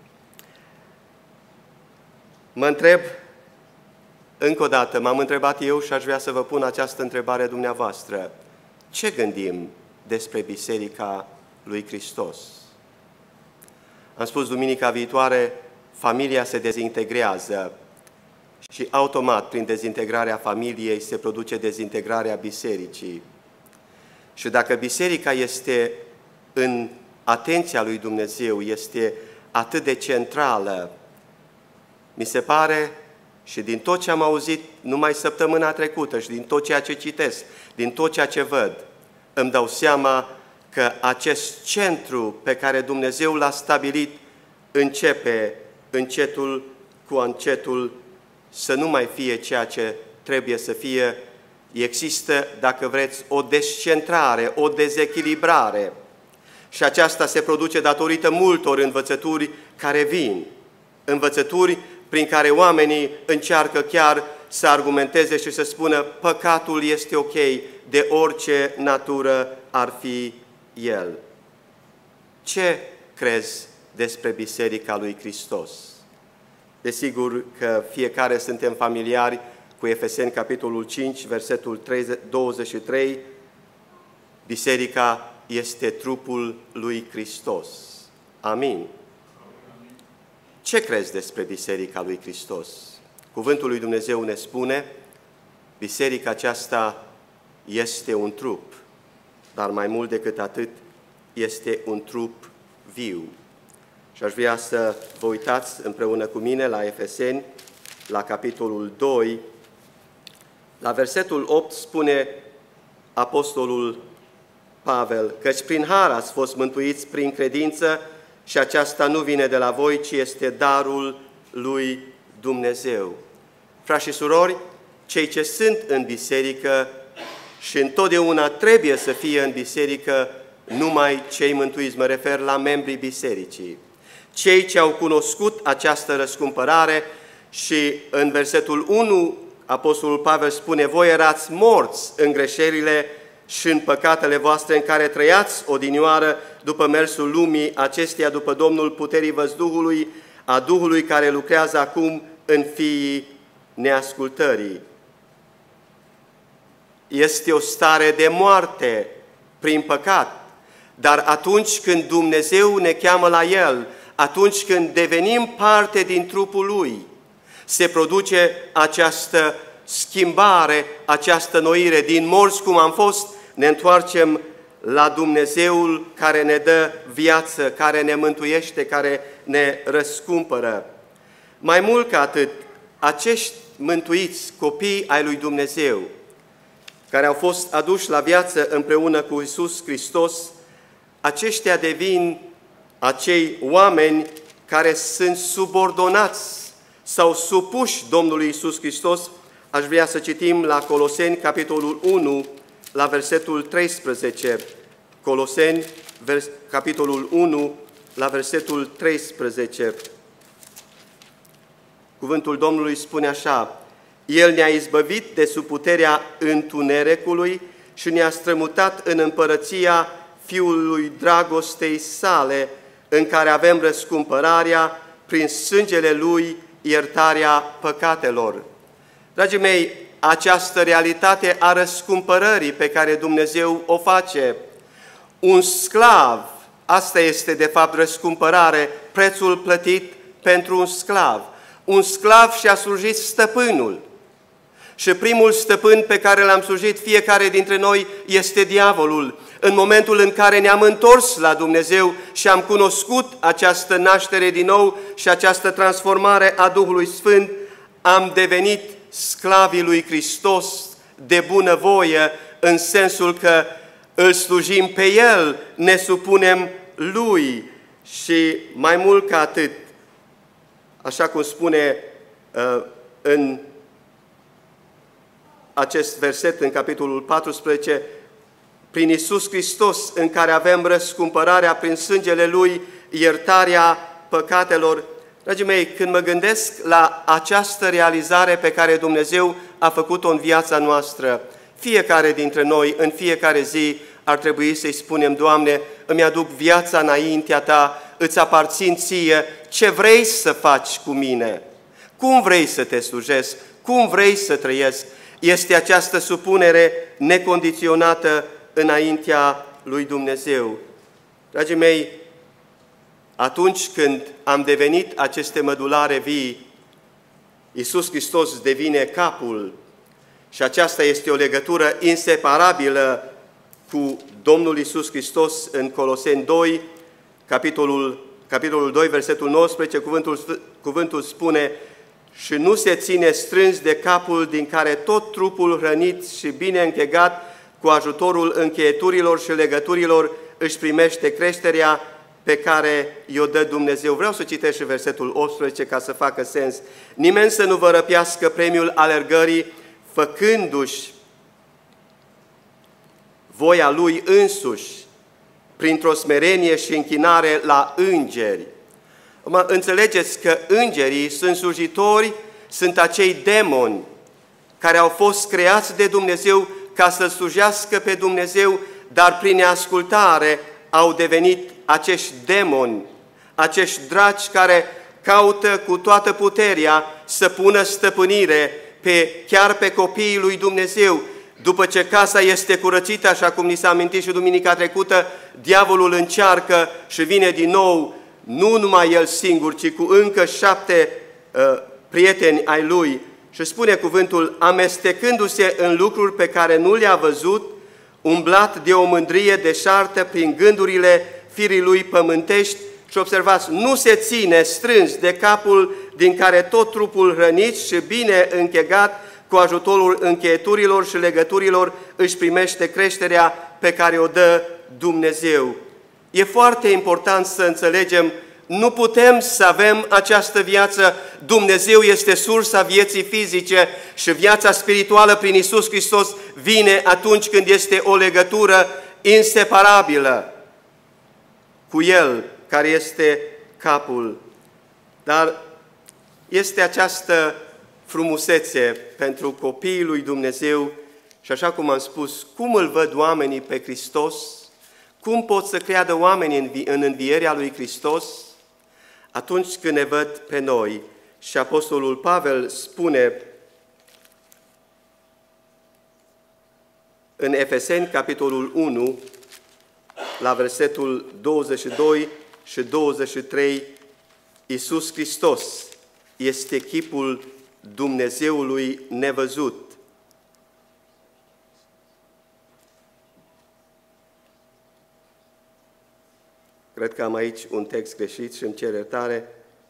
Mă întreb, încă o dată, m-am întrebat eu și aș vrea să vă pun această întrebare dumneavoastră. Ce gândim despre Biserica lui Hristos? Am spus duminica viitoare, familia se dezintegrează și automat, prin dezintegrarea familiei, se produce dezintegrarea bisericii. Și dacă biserica este în atenția lui Dumnezeu, este atât de centrală, mi se pare, și din tot ce am auzit numai săptămâna trecută și din tot ceea ce citesc, din tot ceea ce văd, îmi dau seama că acest centru pe care Dumnezeu l-a stabilit începe încetul cu încetul să nu mai fie ceea ce trebuie să fie. Există, dacă vreți, o descentrare, o dezechilibrare. Și aceasta se produce datorită multor învățături care vin. Învățături prin care oamenii încearcă chiar să argumenteze și să spună păcatul este ok, de orice natură ar fi el. Ce crezi despre Biserica lui Hristos? Desigur că fiecare suntem familiari cu Efeseni, capitolul cinci, versetul douăzeci și trei, Biserica este trupul lui Hristos. Amin. Ce crezi despre Biserica lui Hristos? Cuvântul lui Dumnezeu ne spune, biserica aceasta este un trup, dar mai mult decât atât, este un trup viu. Și aș vrea să vă uitați împreună cu mine la Efeseni, la capitolul doi, la versetul opt spune apostolul Pavel, căci prin har ați fost mântuiți prin credință și aceasta nu vine de la voi, ci este darul lui Dumnezeu. Frați și surori, cei ce sunt în biserică și întotdeauna trebuie să fie în biserică numai cei mântuiți, mă refer la membrii bisericii. Cei ce au cunoscut această răscumpărare și în versetul unu, apostolul Pavel spune, voi erați morți în greșelile și în păcatele voastre în care trăiați odinioară după mersul lumii acesteia, după Domnul puterii văzduhului, a Duhului care lucrează acum în fiii neascultării. Este o stare de moarte prin păcat, dar atunci când Dumnezeu ne cheamă la El, atunci când devenim parte din trupul Lui, se produce această schimbare, această noire. Din morți cum am fost, ne întoarcem la Dumnezeul care ne dă viață, care ne mântuiește, care ne răscumpără. Mai mult ca atât, acești mântuiți copii ai lui Dumnezeu, care au fost aduși la viață împreună cu Iisus Hristos, aceștia devin acei oameni care sunt subordonați sau supuși Domnului Iisus Hristos. Aș vrea să citim la Coloseni, capitolul unu, la versetul treisprezece. Coloseni, vers, capitolul unu, la versetul treisprezece. Cuvântul Domnului spune așa, El ne-a izbăvit de sub puterea întunericului și ne-a strămutat în împărăția Fiului dragostei sale, în care avem răscumpărarea prin sângele Lui, iertarea păcatelor. Dragii mei, această realitate a răscumpărării pe care Dumnezeu o face, un sclav, asta este de fapt răscumpărare, prețul plătit pentru un sclav. Un sclav și-a slujit stăpânul. Și primul stăpân pe care l-am slujit fiecare dintre noi este diavolul. În momentul în care ne-am întors la Dumnezeu și am cunoscut această naștere din nou și această transformare a Duhului Sfânt, am devenit sclavii lui Hristos de bunăvoie, în sensul că îl slujim pe El, ne supunem Lui. Și mai mult ca atât, așa cum spune uh, în acest verset, în capitolul paisprezece, prin Iisus Hristos, în care avem răscumpărarea prin sângele Lui, iertarea păcatelor. Dragii mei, când mă gândesc la această realizare pe care Dumnezeu a făcut-o în viața noastră, fiecare dintre noi, în fiecare zi, ar trebui să-i spunem: Doamne, îmi aduc viața înaintea Ta, îți aparțin Ție, ce vrei să faci cu mine? Cum vrei să Te slujesc? Cum vrei să trăiesc? Este această supunere necondiționată înaintea lui Dumnezeu. Dragii mei, atunci când am devenit aceste mădulare vii, Iisus Hristos devine capul și aceasta este o legătură inseparabilă cu Domnul Iisus Hristos. În Coloseni doi, capitolul, capitolul doi, versetul nouăsprezece, cuvântul, cuvântul spune: și nu se ține strâns de capul, din care tot trupul hrănit și bine închegat cu ajutorul încheieturilor și legăturilor își primește creșterea pe care i-o dă Dumnezeu. Vreau să citesc și versetul optsprezece ca să facă sens. Nimeni să nu vă răpească premiul alergării, făcându-și voia Lui însuși, printr-o smerenie și închinare la îngeri. Mă înțelegeți că îngerii sunt slujitori, sunt acei demoni care au fost creați de Dumnezeu ca să slujească pe Dumnezeu, dar prin neascultare au devenit acești demoni, acești draci care caută cu toată puterea să pună stăpânire pe, chiar pe copiii lui Dumnezeu. După ce casa este curățită, așa cum ni s-a amintit și duminica trecută, diavolul încearcă și vine din nou, nu numai el singur, ci cu încă șapte uh, prieteni ai lui. Și spune cuvântul: amestecându-se în lucruri pe care nu le-a văzut, umblat de o mândrie deșartă prin gândurile firii lui pământești. Și observați, nu se ține strâns de capul, din care tot trupul hrănit și bine închegat cu ajutorul încheieturilor și legăturilor își primește creșterea pe care o dă Dumnezeu. E foarte important să înțelegem, nu putem să avem această viață. Dumnezeu este sursa vieții fizice și viața spirituală prin Iisus Hristos vine atunci când este o legătură inseparabilă cu El, care este capul. Dar este această frumusețe pentru copiii lui Dumnezeu și, așa cum am spus, cum îl văd oamenii pe Hristos? Cum pot să creadă oamenii în învierea lui Hristos? Atunci când ne văd pe noi. Și Apostolul Pavel spune în Efeseni, capitolul unu, la versetul douăzeci și doi și douăzeci și trei, Iisus Hristos este chipul Dumnezeului nevăzut. Cred că am aici un text greșit și îmi cer iertare.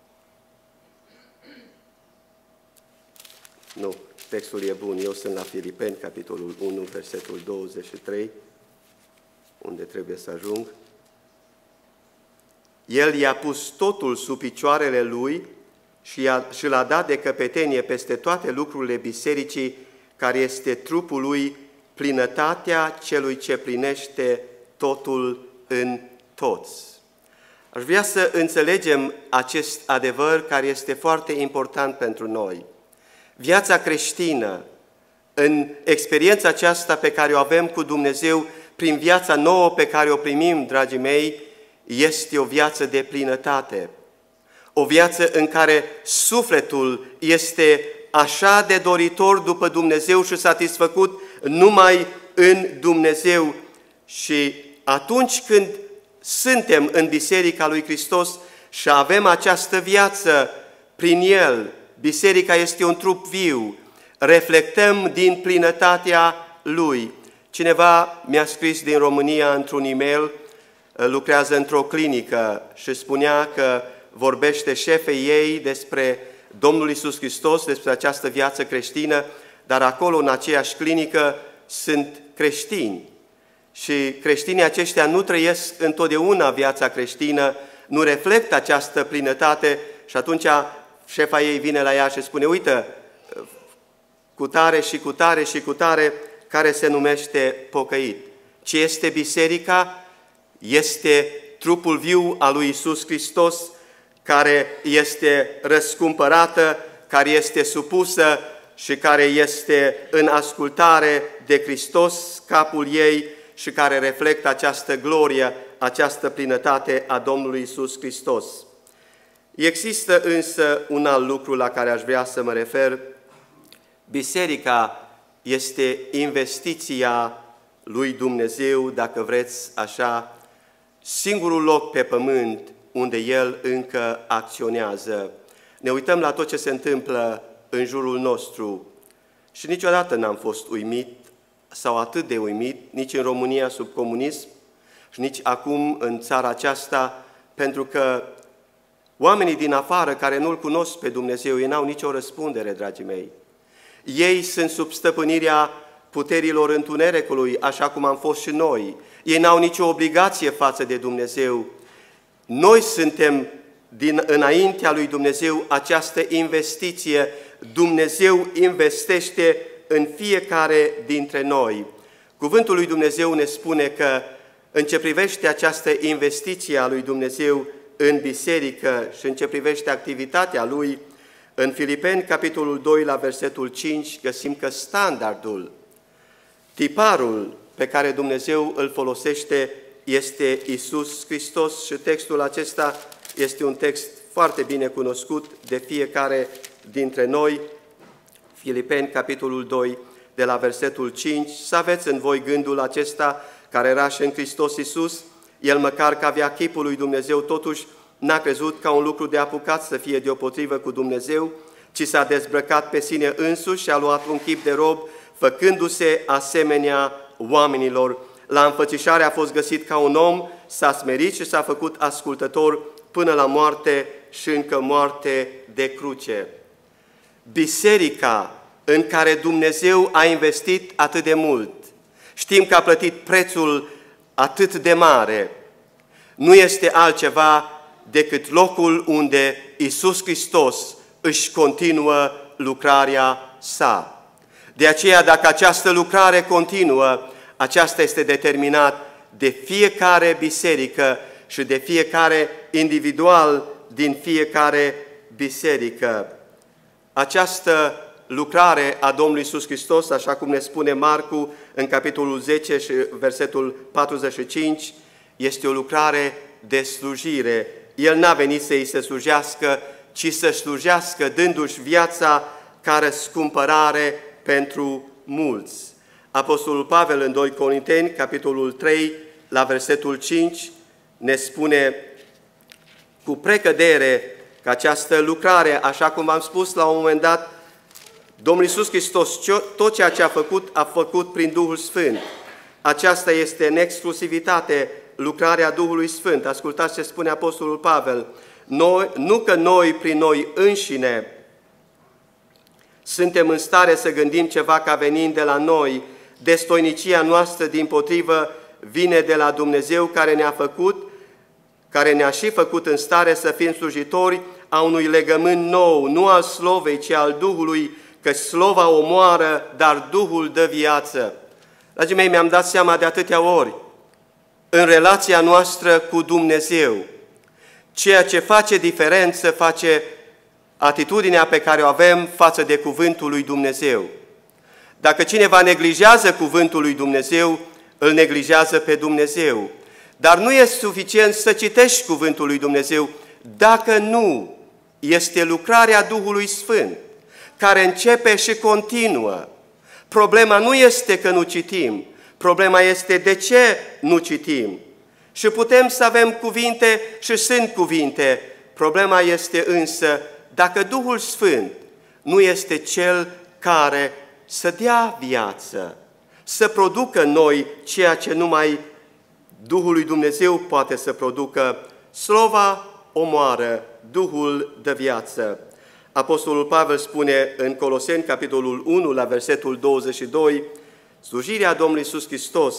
Nu, textul e bun. Eu sunt la Filipeni, capitolul unu, versetul douăzeci și trei, unde trebuie să ajung. El i-a pus totul sub picioarele Lui și l-a dat de căpetenie peste toate lucrurile bisericii, care este trupul Lui, plinătatea celui ce plinește totul în toți. Aș vrea să înțelegem acest adevăr care este foarte important pentru noi. Viața creștină, în experiența aceasta pe care o avem cu Dumnezeu, prin viața nouă pe care o primim, dragii mei, este o viață de plinătate. O viață în care sufletul este așa de doritor după Dumnezeu și satisfăcut numai în Dumnezeu. Și atunci când suntem în Biserica lui Hristos și avem această viață prin El, biserica este un trup viu, reflectăm din plinătatea Lui. Cineva mi-a scris din România într-un e-mail, lucrează într-o clinică și spunea că vorbește șefei ei despre Domnul Iisus Hristos, despre această viață creștină, dar acolo, în aceeași clinică, sunt creștini. Și creștinii aceștia nu trăiesc întotdeauna viața creștină, nu reflectă această plinătate și atunci șefa ei vine la ea și spune, uite, cu tare și cu tare și cu tare, care se numește pocăit. Ce este biserica? Este trupul viu al lui Iisus Hristos, care este răscumpărată, care este supusă și care este în ascultare de Hristos, capul ei, și care reflectă această glorie, această plinătate a Domnului Iisus Hristos. Există însă un alt lucru la care aș vrea să mă refer. Biserica este investiția lui Dumnezeu, dacă vreți așa, singurul loc pe pământ unde El încă acționează. Ne uităm la tot ce se întâmplă în jurul nostru și niciodată n-am fost uimit sau atât de uimit, nici în România sub comunism și nici acum în țara aceasta, pentru că oamenii din afară care nu-L cunosc pe Dumnezeu, ei n-au nicio răspundere, dragii mei. Ei sunt sub stăpânirea puterilor întunericului, așa cum am fost și noi. Ei n-au nicio obligație față de Dumnezeu. Noi suntem din înaintea lui Dumnezeu această investiție. Dumnezeu investește în fiecare dintre noi. Cuvântul lui Dumnezeu ne spune că în ce privește această investiție a lui Dumnezeu în biserică și în ce privește activitatea Lui, în Filipeni, capitolul doi, la versetul cinci, găsim că standardul, tiparul pe care Dumnezeu îl folosește este Iisus Hristos și textul acesta este un text foarte bine cunoscut de fiecare dintre noi. Filipeni, capitolul doi, de la versetul cinci, să aveți în voi gândul acesta care era și în Hristos Iisus, El măcar că avea chipul lui Dumnezeu, totuși n-a crezut ca un lucru de apucat să fie deopotrivă cu Dumnezeu, ci s-a dezbrăcat pe sine însuși și a luat un chip de rob, făcându-se asemenea oamenilor. La înfățișare a fost găsit ca un om, s-a smerit și s-a făcut ascultător până la moarte și încă moarte de cruce. Biserica în care Dumnezeu a investit atât de mult, știm că a plătit prețul atât de mare, nu este altceva decât locul unde Iisus Hristos își continuă lucrarea sa. De aceea, dacă această lucrare continuă, aceasta este determinat de fiecare biserică și de fiecare individual din fiecare biserică. Această lucrare a Domnului Iisus Hristos, așa cum ne spune Marcu în capitolul zece și versetul patruzeci și cinci, este o lucrare de slujire. El n-a venit să îi se slujească, ci să slujească dându-și viața ca răscumpărare pentru mulți. Apostolul Pavel în doi Corinteni, capitolul trei, la versetul cinci, ne spune cu precădere că această lucrare, așa cum am spus la un moment dat, Domnul Iisus Hristos, tot ceea ce a făcut, a făcut prin Duhul Sfânt. Aceasta este în exclusivitate lucrarea Duhului Sfânt. Ascultați ce spune Apostolul Pavel. Noi, nu că noi, prin noi înșine, suntem în stare să gândim ceva ca venind de la noi, destoinicia noastră, dimpotrivă, vine de la Dumnezeu care ne-a făcut, care ne-a și făcut în stare să fim slujitori a unui legământ nou, nu al slovei, ci al Duhului, că slova omoară, dar Duhul dă viață. Dragii mei, mi-am dat seama de atâtea ori, în relația noastră cu Dumnezeu, ceea ce face diferență face atitudinea pe care o avem față de cuvântul lui Dumnezeu. Dacă cineva neglijează cuvântul lui Dumnezeu, îl neglijează pe Dumnezeu. Dar nu este suficient să citești cuvântul lui Dumnezeu dacă nu este lucrarea Duhului Sfânt, care începe și continuă. Problema nu este că nu citim, problema este de ce nu citim. Și putem să avem cuvinte și sunt cuvinte. Problema este însă dacă Duhul Sfânt nu este Cel care să dea viață, să producă în noi ceea ce numai Duhul lui Dumnezeu poate să producă. Slova omoară, Duhul dă viață. Apostolul Pavel spune în Coloseni, capitolul unu, la versetul douăzeci și doi, slujirea Domnului Iisus Hristos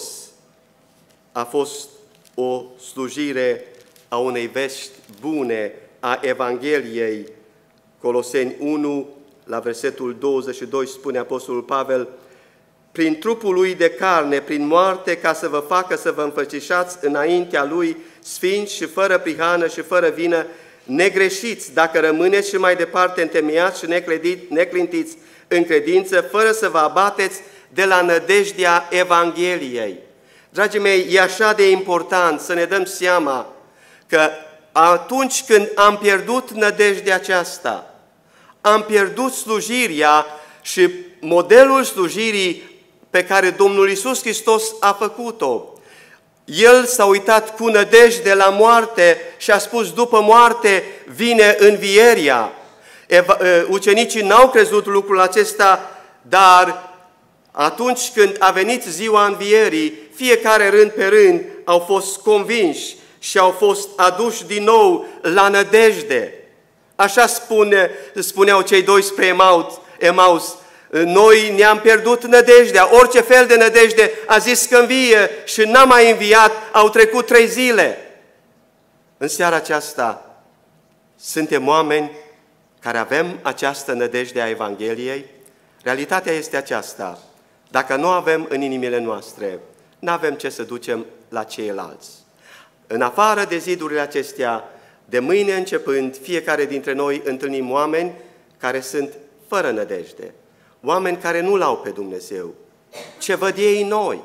a fost o slujire a unei vești bune, a Evangheliei. Coloseni unu, la versetul douăzeci și doi, spune Apostolul Pavel, prin trupul lui de carne, prin moarte, ca să vă facă să vă înfățișați înaintea lui sfinți și fără prihană și fără vină, negreșiți, dacă rămâneți și mai departe întemeiați și neclintiți în credință, fără să vă abateți de la nădejdea Evangheliei. Dragii mei, e așa de important să ne dăm seama că atunci când am pierdut nădejdea aceasta, am pierdut slujirea și modelul slujirii pe care Domnul Iisus Hristos a făcut-o. El s-a uitat cu nădejde la moarte și a spus, după moarte vine învierea. Ucenicii n-au crezut lucrul acesta, dar atunci când a venit ziua învierii, fiecare rând pe rând au fost convinși și au fost aduși din nou la nădejde. Așa spune, spuneau cei doi spre Emaus, Emaus, noi ne-am pierdut nădejdea, orice fel de nădejde, a zis că învie și n-a mai înviat, au trecut trei zile. În seara aceasta suntem oameni care avem această nădejde a Evangheliei. Realitatea este aceasta, dacă nu avem în inimile noastre, nu avem ce să ducem la ceilalți. În afară de zidurile acestea, de mâine începând, fiecare dintre noi întâlnim oameni care sunt fără nădejde, oameni care nu l-au pe Dumnezeu. Ce văd ei în noi?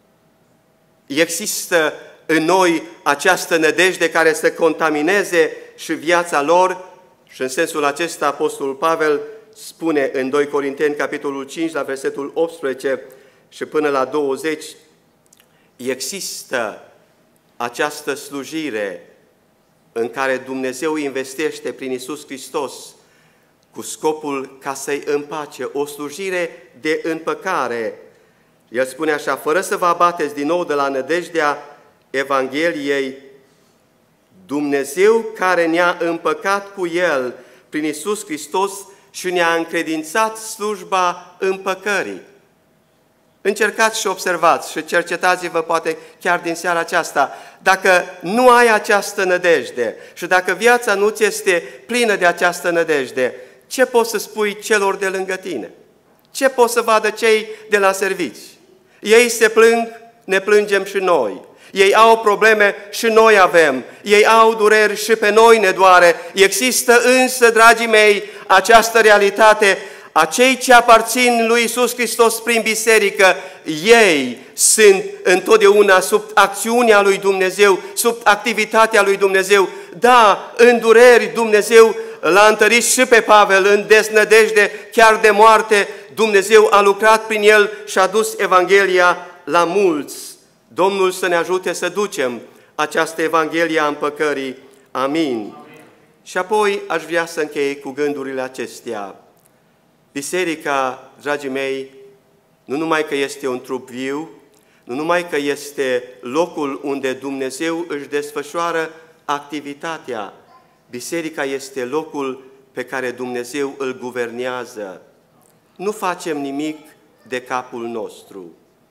Există în noi această nădejde care să contamineze și viața lor? Și în sensul acesta Apostolul Pavel spune în doi Corinteni, capitolul cinci, la versetul optsprezece și până la douăzeci, există această slujire în care Dumnezeu investește prin Iisus Hristos cu scopul ca să-i împace, o slujire de împăcare. El spune așa, fără să vă abateți din nou de la nădejdea Evangheliei, Dumnezeu care ne-a împăcat cu El prin Iisus Hristos și ne-a încredințat slujba împăcării. Încercați și observați și cercetați-vă poate chiar din seara aceasta. Dacă nu ai această nădejde și dacă viața nu ți este plină de această nădejde, ce poți să spui celor de lângă tine? Ce poți să vadă cei de la servici? Ei se plâng, ne plângem și noi. Ei au probleme și noi avem. Ei au dureri și pe noi ne doare. Există însă, dragii mei, această realitate. Acei ce aparțin lui Iisus Hristos prin biserică, ei sunt întotdeauna sub acțiunea lui Dumnezeu, sub activitatea lui Dumnezeu. Da, în dureri Dumnezeu l-a întărit și pe Pavel, în deznădejde, chiar de moarte, Dumnezeu a lucrat prin el și a dus Evanghelia la mulți. Domnul să ne ajute să ducem această Evanghelie a împăcării. Amin. Amin. Și apoi aș vrea să închei cu gândurile acestea. Biserica, dragii mei, nu numai că este un trup viu, nu numai că este locul unde Dumnezeu își desfășoară activitatea, biserica este locul pe care Dumnezeu îl guvernează. Nu facem nimic de capul nostru.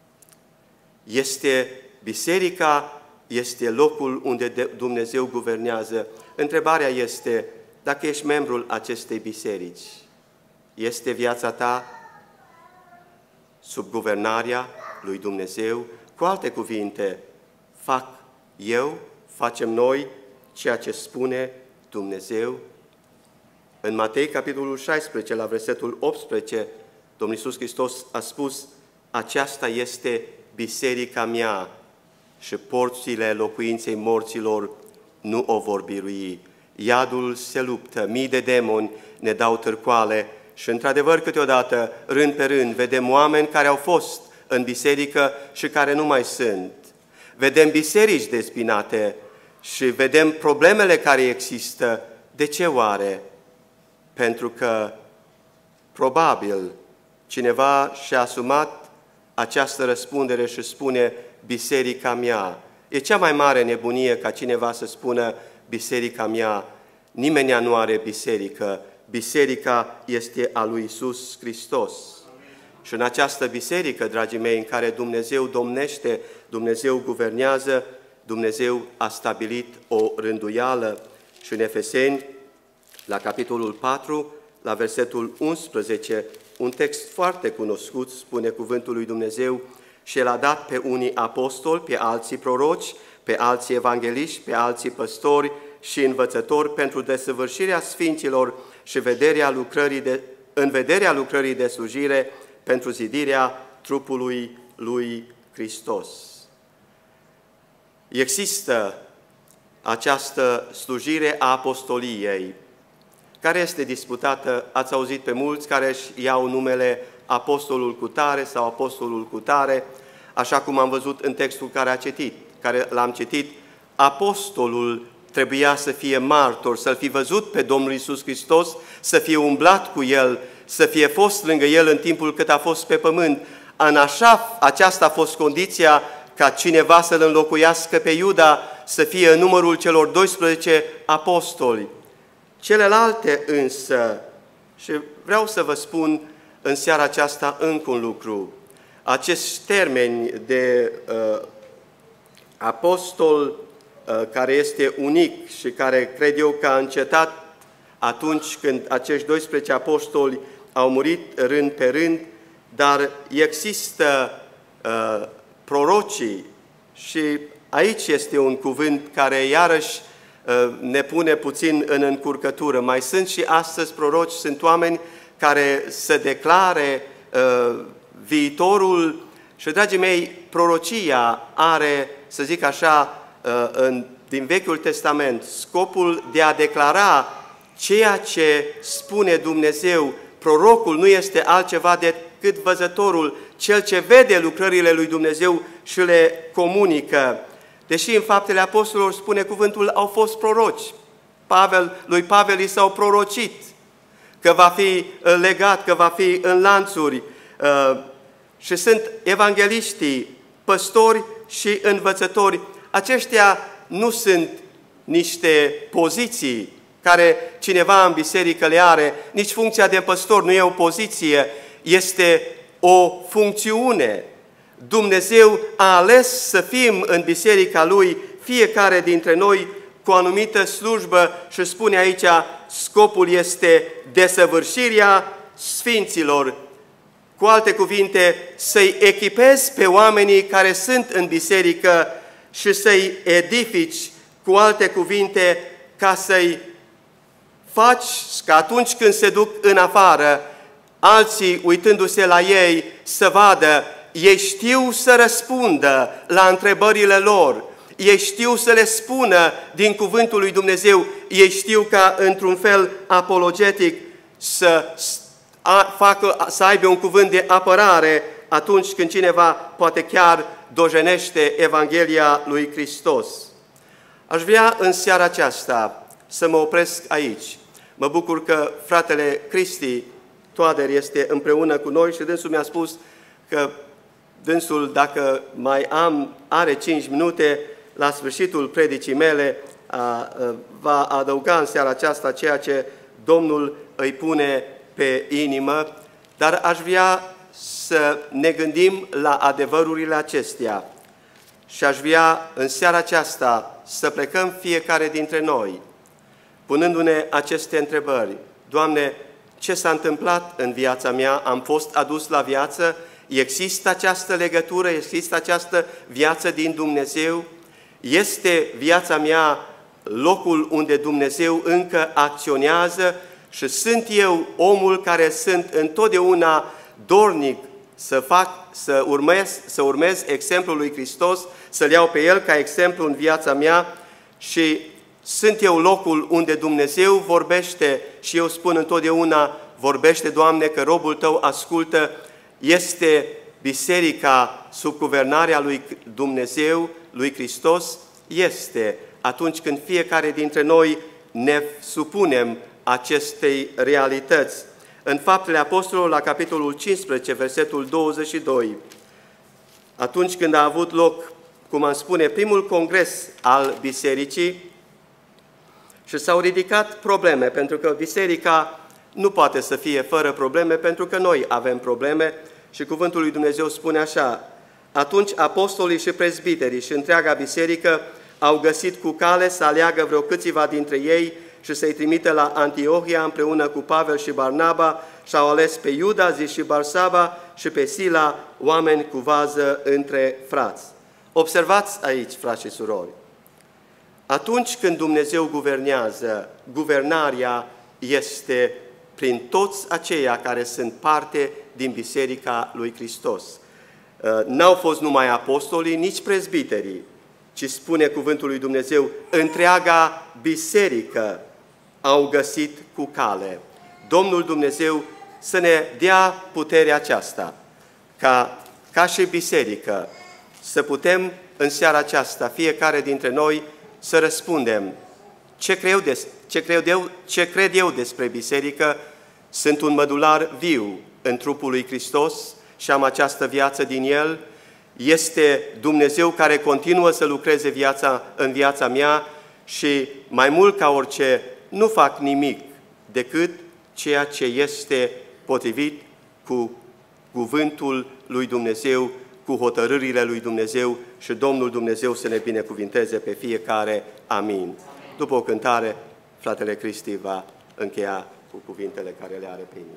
Este biserica, este locul unde Dumnezeu guvernează. Întrebarea este, dacă ești membrul acestei biserici, este viața ta sub guvernarea lui Dumnezeu? Cu alte cuvinte, fac eu, facem noi ceea ce spune Dumnezeu? În Matei, capitolul șaisprezece, la versetul optsprezece, Domnul Iisus Hristos a spus, aceasta este biserica mea și porțile locuinței morților nu o vor birui. Iadul se luptă, mii de demoni ne dau târcoale și, într-adevăr, câteodată, rând pe rând, vedem oameni care au fost în biserică și care nu mai sunt. Vedem biserici dezbinate și vedem problemele care există. De ce oare? Pentru că Probabil cineva și-a asumat această răspundere și spune biserica mea. E cea mai mare nebunie ca cineva să spună biserica mea. Nimeni nu are biserică. Biserica este a lui Iisus Hristos. Și în această biserică, dragii mei, în care Dumnezeu domnește, Dumnezeu guvernează, Dumnezeu a stabilit o rânduială. Și în Efeseni, la capitolul patru, la versetul unsprezece, un text foarte cunoscut, spune cuvântul lui Dumnezeu: și El a dat pe unii apostoli, pe alții proroci, pe alții evangeliști, pe alții păstori și învățători pentru desăvârșirea sfinților și vederea lucrării de, în vederea lucrării de slujire pentru zidirea trupului lui Hristos. Există această slujire a apostoliei, care este disputată, ați auzit pe mulți care își iau numele apostolul cutare sau apostolul cutare, așa cum am văzut în textul care a citit, care l-am citit, apostolul trebuia să fie martor, să-L fi văzut pe Domnul Iisus Hristos, să fie umblat cu El, să fie fost lângă El în timpul cât a fost pe pământ. În așa, aceasta a fost condiția ca cineva să-L înlocuiască pe Iuda, să fie în numărul celor doisprezece apostoli. Celelalte însă, și vreau să vă spun în seara aceasta încă un lucru, acest termen de uh, apostol uh, care este unic și care cred eu că a încetat atunci când acești doisprezece apostoli au murit rând pe rând, dar există uh, prorocii și aici este un cuvânt care iarăși ne pune puțin în încurcătură. Mai sunt și astăzi proroci, sunt oameni care să declare uh, viitorul și, dragii mei, prorocia are, să zic așa, uh, în, din Vechiul Testament, scopul de a declara ceea ce spune Dumnezeu. Prorocul nu este altceva decât văzătorul, cel ce vede lucrările lui Dumnezeu și le comunică. Deși în Faptele Apostolilor spune cuvântul, au fost proroci. Pavel, lui Pavel i s-au prorocit că va fi legat, că va fi în lanțuri. Și sunt evangeliștii, păstori și învățători. Aceștia nu sunt niște poziții care cineva în biserică le are. Nici funcția de păstor nu e o poziție, este o funcțiune. Dumnezeu a ales să fim în biserica Lui, fiecare dintre noi, cu o anumită slujbă și spune aici, scopul este desăvârșirea sfinților. Cu alte cuvinte, să-i echipezi pe oamenii care sunt în biserică și să-i edifici, cu alte cuvinte, ca să-i faci ca atunci când se duc în afară, alții, uitându-se la ei, să vadă, ei știu să răspundă la întrebările lor, ei știu să le spună din cuvântul lui Dumnezeu, ei știu ca într-un fel apologetic să, facă, să aibă un cuvânt de apărare atunci când cineva poate chiar dojenește Evanghelia lui Hristos. Aș vrea în seara aceasta să mă opresc aici. Mă bucur că fratele Cristi Toader este împreună cu noi și dânsul mi-a spus că dânsul, dacă mai am, are cinci minute, la sfârșitul predicii mele, a, a, va adăuga în seara aceasta ceea ce Domnul îi pune pe inimă, dar aș vrea să ne gândim la adevărurile acestea și aș vrea în seara aceasta să plecăm fiecare dintre noi, punându-ne aceste întrebări. Doamne, ce s-a întâmplat în viața mea? Am fost adus la viață? Există această legătură? Există această viață din Dumnezeu? Este viața mea locul unde Dumnezeu încă acționează și sunt eu omul care sunt întotdeauna dornic să fac, să urmez, să urmez exemplul lui Hristos, să-L iau pe El ca exemplu în viața mea și sunt eu locul unde Dumnezeu vorbește și eu spun întotdeauna, vorbește, Doamne, că robul Tău ascultă, este biserica sub guvernarea lui Dumnezeu, lui Hristos, este atunci când fiecare dintre noi ne supunem acestei realități. în Faptele Apostolilor, la capitolul cincisprezece, versetul douăzeci și doi. Atunci când a avut loc, cum am spune, primul congres al bisericii și s-au ridicat probleme, pentru că biserica nu poate să fie fără probleme, pentru că noi avem probleme și cuvântul lui Dumnezeu spune așa: atunci apostolii și prezbiterii și întreaga biserică au găsit cu cale să aleagă vreo câțiva dintre ei și să-i trimită la Antiohia împreună cu Pavel și Barnaba și au ales pe Iuda, zis și Barsaba, și pe Sila, oameni cu vază între frați. Observați aici, frați și surori, atunci când Dumnezeu guvernează, guvernarea este prin toți aceia care sunt parte din Biserica lui Hristos. N-au fost numai apostolii, nici prezbiterii, ci spune cuvântul lui Dumnezeu, întreaga biserică au găsit cu cale. Domnul Dumnezeu să ne dea puterea aceasta, ca, ca și biserică, să putem în seara aceasta, fiecare dintre noi, să răspundem ce cred, des, ce, cred eu, ce cred eu despre biserică. Sunt un mădular viu în trupul lui Hristos și am această viață din El. Este Dumnezeu care continuă să lucreze viața, în viața mea și mai mult ca orice nu fac nimic decât ceea ce este potrivit cu cuvântul lui Dumnezeu, cu hotărârile lui Dumnezeu și Domnul Dumnezeu să ne binecuvinteze pe fiecare. Amin. După o cântare, fratele Cristi va încheia cu cuvintele care le are pe inimă.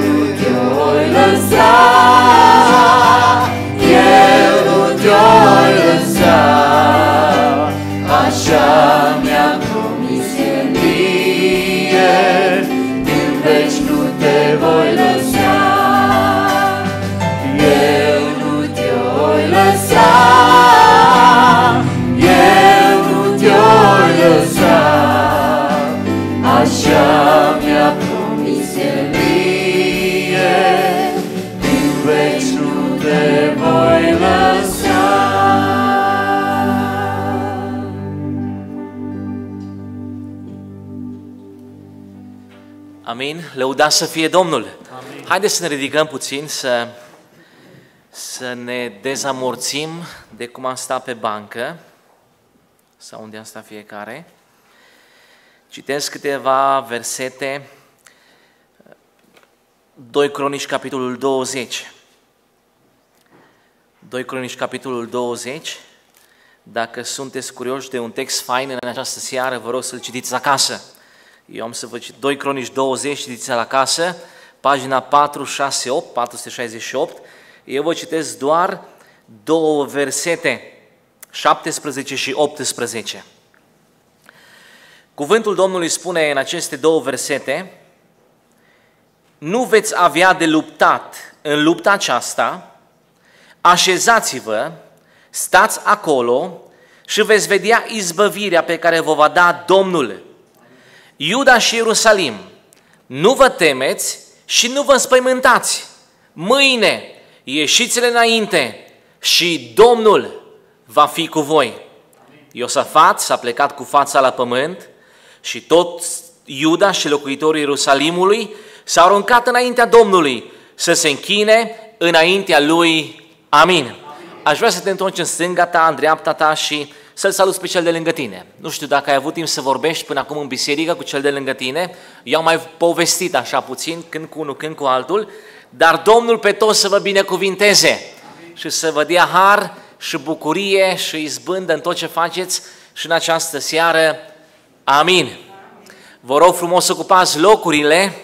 Eu nu te-o se vie, din veci nu te voi lăsa. Amin. Lăudat să fie Domnul. Amin. Haideți să ne ridicăm puțin, să, să ne dezamorțim de cum am stat pe bancă sau unde am stat fiecare. Citesc câteva versete. doi Cronici, capitolul douăzeci. doi Cronici, capitolul douăzeci. Dacă sunteți curioși de un text fain în această seară, vă rog să-l citiți acasă. Eu am să vă cit doi Cronici douăzeci, citiți-l acasă, pagina patru șase opt, patru șase opt. Eu vă citesc doar două versete, șaptesprezece și optsprezece. Cuvântul Domnului spune în aceste două versete: nu veți avea de luptat în lupta aceasta, așezați-vă, stați acolo și veți vedea izbăvirea pe care vă va da Domnul. Iuda și Ierusalim, nu vă temeți și nu vă înspăimântați. Mâine ieșiți-le înainte și Domnul va fi cu voi. Iosafat s-a plecat cu fața la pământ și tot Iuda și locuitorii Ierusalimului s-au aruncat înaintea Domnului să se închine înaintea lui. Amin. Aș vrea să te întorci în stânga ta, în dreapta ta și să-l saluți pe cel de lângă tine. Nu știu dacă ai avut timp să vorbești până acum în biserică cu cel de lângă tine. Eu am mai povestit așa puțin, când cu unul, când cu altul, dar Domnul pe toți să vă binecuvinteze și să vă dea har și bucurie și izbândă în tot ce faceți și în această seară. Amin. Vă rog frumos să ocupați locurile.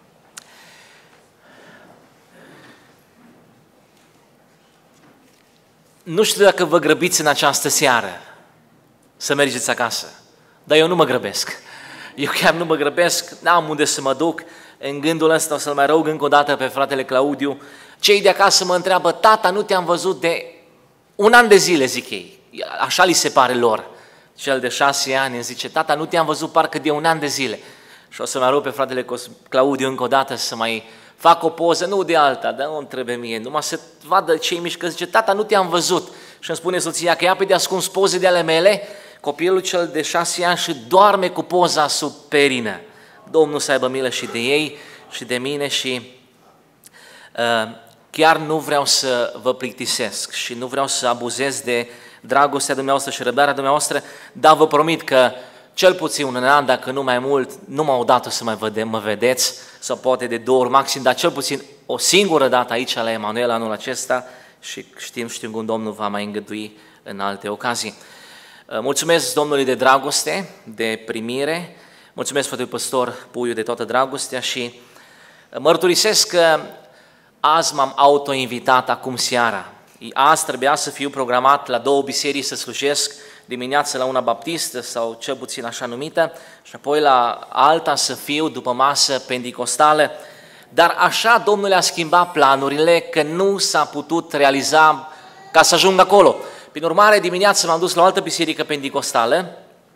Nu știu dacă vă grăbiți în această seară să mergeți acasă, dar eu nu mă grăbesc. Eu chiar nu mă grăbesc, n-am unde să mă duc. În gândul ăsta o să-l mai rog încă o dată pe fratele Claudiu. Cei de acasă mă întreabă: tata, nu te-am văzut de un an de zile, zic ei. Așa li se pare lor. Cel de șase ani îmi zice: tata, nu te-am văzut parcă de un an de zile. Și o să mai rog pe fratele Claudiu încă o dată să mai fac o poză, nu de alta, dar nu îmi trebuie mie, numai să vadă cei mici, că zice: tata, nu te-am văzut. Și îmi spune soția că ia pe de ascuns poze de ale mele, copilul cel de șase ani și doarme cu poza sub perină. Domnul să aibă milă și de ei și de mine și uh, chiar nu vreau să vă plictisesc și nu vreau să abuzez de dragostea dumneavoastră și răbdarea dumneavoastră, dar vă promit că cel puțin un an, dacă nu mai mult, numai o dată să mai vede, mă vedeți, sau poate de două ori maxim, dar cel puțin o singură dată aici la Emanuel anul acesta și știm, știm cum Domnul va mai îngădui în alte ocazii. Mulțumesc Domnului de dragoste, de primire, mulțumesc Fratele Păstor Puiu de toată dragostea și mărturisesc că azi m-am autoinvitat acum seara. Azi trebuia să fiu programat la două biserici să slujesc, dimineața la una baptistă sau cel puțin așa numită și apoi la alta să fiu după masă pentecostală, dar așa Domnul a schimbat planurile că nu s-a putut realiza ca să ajung acolo. Prin urmare, dimineața m-am dus la o altă biserică pentecostală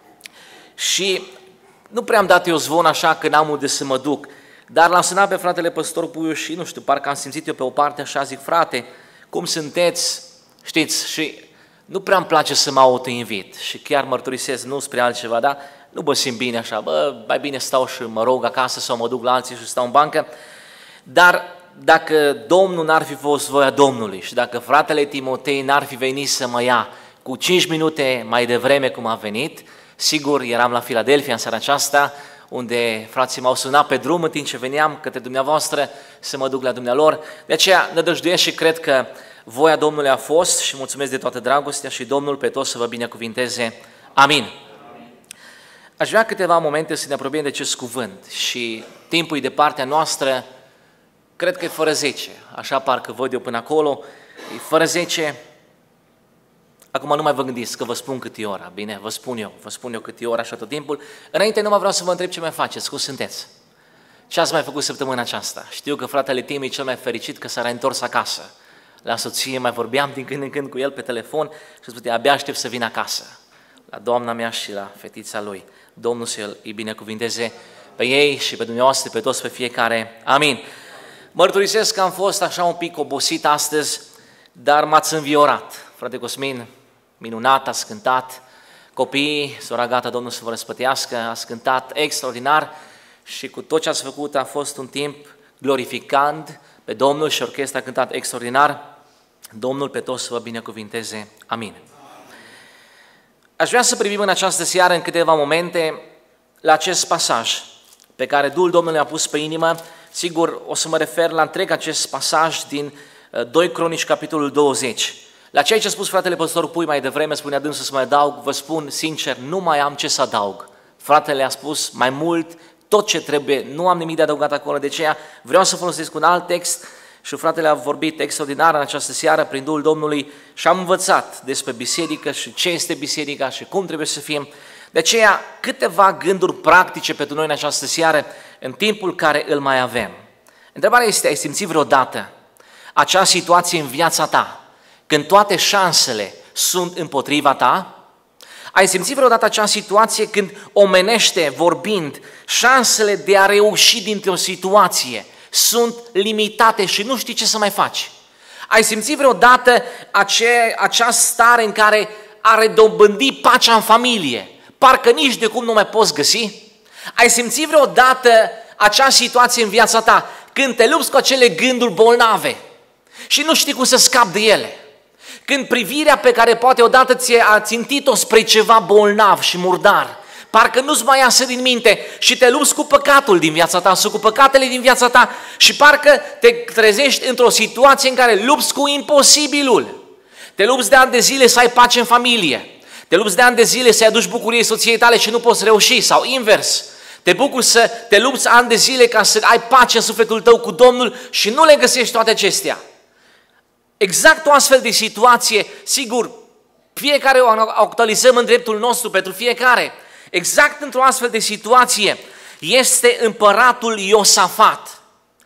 și nu prea am dat eu zvon așa că n-am unde să mă duc, dar l-am sunat pe fratele Păstor Puiu și nu știu, parcă am simțit eu pe o parte așa, zic: frate, cum sunteți? Știți, și nu prea îmi place să mă autoinvit și chiar mărturisesc, nu spre altceva, dar nu mă simt bine așa, bă, mai bine stau și mă rog acasă sau mă duc la alții și stau în bancă. Dar dacă Domnul n-ar fi fost voia Domnului și dacă fratele Timotei n-ar fi venit să mă ia cu cinci minute mai devreme cum a venit, sigur eram la Filadelfia în seara aceasta, unde frații m-au sunat pe drum în timp ce veneam către dumneavoastră să mă duc la dumnealor. De aceea nădăjduiesc și cred că voia Domnului a fost și mulțumesc de toată dragostea și Domnul pe toți să vă binecuvinteze. Amin. Aș vrea câteva momente să ne apropiem de acest cuvânt și timpul de partea noastră, cred că e fără zece, așa parcă văd eu până acolo, e fără zece. Acum nu mai vă gândiți că vă spun câte ora, bine, vă spun eu, vă spun eu câte ora așa tot timpul. Înainte nu mai vreau să vă întreb ce mai faceți, cum sunteți? Ce ați mai făcut săptămâna aceasta? Știu că fratele Tim e cel mai fericit că s-a reîntors acasă. La soție mai vorbeam din când în când cu el pe telefon și spunea: abia aștept să vin acasă. La doamna mea și la fetița lui. Domnul să îi binecuvinteze pe ei și pe dumneavoastră, pe toți, pe fiecare. Amin. Mărturisesc că am fost așa un pic obosit astăzi, dar m-ați înviorat. Frate Cosmin, minunat, ați cântat. Copiii, sora Gata, Domnul să vă răspătească, ați cântat extraordinar și cu tot ce ați făcut a fost un timp glorificant pe Domnul și orchestra a cântat extraordinar. Domnul pe toți să vă binecuvinteze. Amin. Aș vrea să privim în această seară în câteva momente la acest pasaj pe care Duhul Domnului a pus pe inimă. Sigur, o să mă refer la întreg acest pasaj din doi Cronici, capitolul douăzeci. La ceea ce a spus fratele păstor Pui mai devreme, spunea dânsul să mai adaug, vă spun sincer, nu mai am ce să adaug. Fratele a spus mai mult, tot ce trebuie, nu am nimic de adăugat acolo, de aceea vreau să folosesc un alt text și fratele a vorbit extraordinar în această seară prin Duhul Domnului și am învățat despre biserică și ce este biserica și cum trebuie să fim. De aceea, câteva gânduri practice pentru noi în această seară, în timpul care îl mai avem. Întrebarea este, ai simțit vreodată acea situație în viața ta, când toate șansele sunt împotriva ta? Ai simțit vreodată acea situație când, omenește vorbind, șansele de a reuși dintr-o situație sunt limitate și nu știi ce să mai faci? Ai simțit vreodată ace, acea stare în care a redobândi pacea în familie, parcă nici de cum nu mai poți găsi? Ai simțit vreodată acea situație în viața ta când te lupți cu acele gânduri bolnave și nu știi cum să scapi de ele? Când privirea pe care poate odată ți-a țintit-o spre ceva bolnav și murdar, parcă nu-ți mai iasă din minte și te lupți cu păcatul din viața ta sau cu păcatele din viața ta și parcă te trezești într-o situație în care lupți cu imposibilul. Te lupți de ani de zile să ai pace în familie, te lupți de ani de zile să-i aduci bucurie soției tale și nu poți reuși sau invers. Te bucuri să te lupți ani de zile ca să ai pace în sufletul tău cu Domnul și nu le găsești toate acestea. Exact o astfel de situație, sigur, fiecare o actualizăm în dreptul nostru pentru fiecare. Exact într-o astfel de situație este împăratul Iosafat.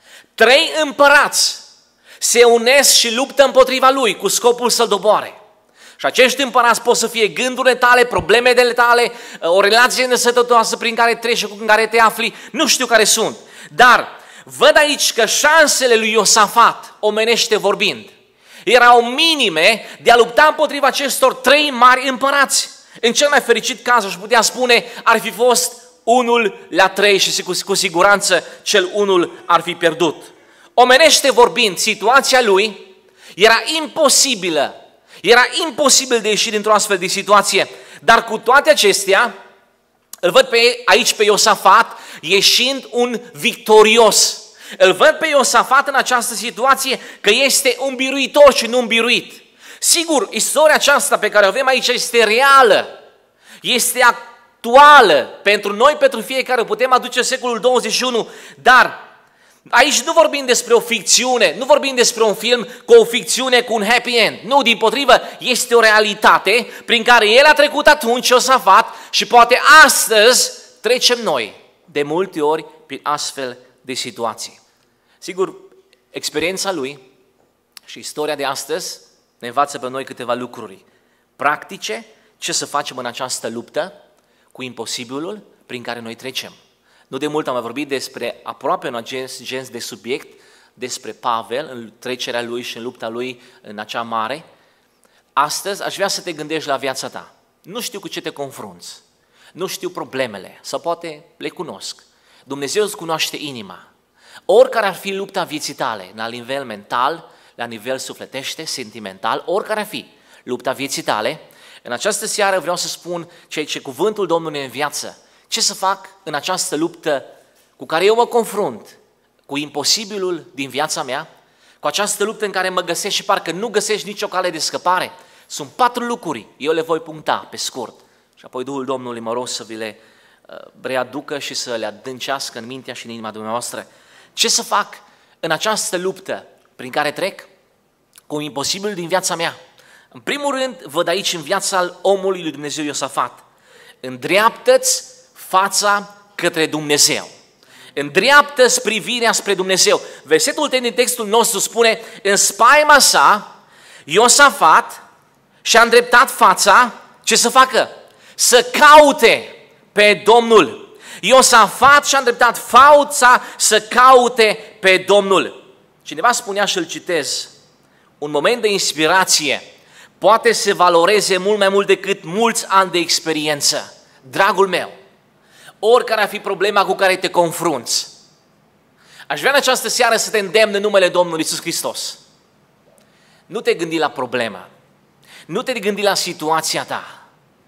Trei împărați se unesc și luptă împotriva lui cu scopul să-l doboare. Și acești împărați pot să fie gândurile tale, problemele tale, o relație nesătătoasă prin care treci și cu care te afli, nu știu care sunt. Dar văd aici că șansele lui Iosafat, omenește vorbind, erau minime de a lupta împotriva acestor trei mari împărați. În cel mai fericit caz, aș putea spune, ar fi fost unul la trei și cu, cu siguranță cel unul ar fi pierdut. Omenește vorbind, situația lui era imposibilă. Era imposibil de ieși dintr-o astfel de situație. Dar cu toate acestea, îl văd pe, aici pe Iosafat ieșind un victorios. Îl văd pe Iosafat în această situație că este un biruitor și nu un biruit. Sigur, istoria aceasta pe care o avem aici este reală, este actuală pentru noi, pentru fiecare, putem aduce secolul douăzeci și unu, dar aici nu vorbim despre o ficțiune, nu vorbim despre un film cu o ficțiune cu un happy end, nu, dimpotrivă, este o realitate prin care el a trecut atunci, Iosafat, și poate astăzi trecem noi de multe ori prin astfel de situații. Sigur, experiența lui și istoria de astăzi ne învață pe noi câteva lucruri practice, ce să facem în această luptă cu imposibilul prin care noi trecem. Nu de mult am mai vorbit despre aproape un acest gen de subiect, despre Pavel, în trecerea lui și în lupta lui în acea mare. Astăzi aș vrea să te gândești la viața ta. Nu știu cu ce te confrunți, nu știu problemele, sau poate le cunosc. Dumnezeu îți cunoaște inima. Oricare ar fi lupta vieții tale, la nivel mental, la nivel sufletește, sentimental, oricare ar fi lupta vieții tale, în această seară vreau să spun ceea ce cuvântul Domnului în viață. Ce să fac în această luptă cu care eu mă confrunt, cu imposibilul din viața mea, cu această luptă în care mă găsesc și parcă nu găsești nicio cale de scăpare. Sunt patru lucruri, eu le voi puncta pe scurt și apoi Duhul Domnului mă rog să vi le readucă și să le adâncească în mintea și în inima dumneavoastră. Ce să fac în această luptă prin care trec cu imposibilul din viața mea? În primul rând, văd aici în viața omului lui Dumnezeu Iosafat. Îndreaptă-ți fața către Dumnezeu. Îndreaptă-ți privirea spre Dumnezeu. Versetul din textul nostru spune, în spaima sa, Iosafat și-a îndreptat fața, ce să facă? Să caute pe Domnul. Iosafat și-a îndreptat fața să caute pe Domnul. Cineva spunea și îl citez, un moment de inspirație poate să valoreze mult mai mult decât mulți ani de experiență. Dragul meu, oricare ar fi problema cu care te confrunți, aș vrea în această seară să te îndemn în numele Domnului Iisus Hristos. Nu te gândi la problemă, nu te gândi la situația ta.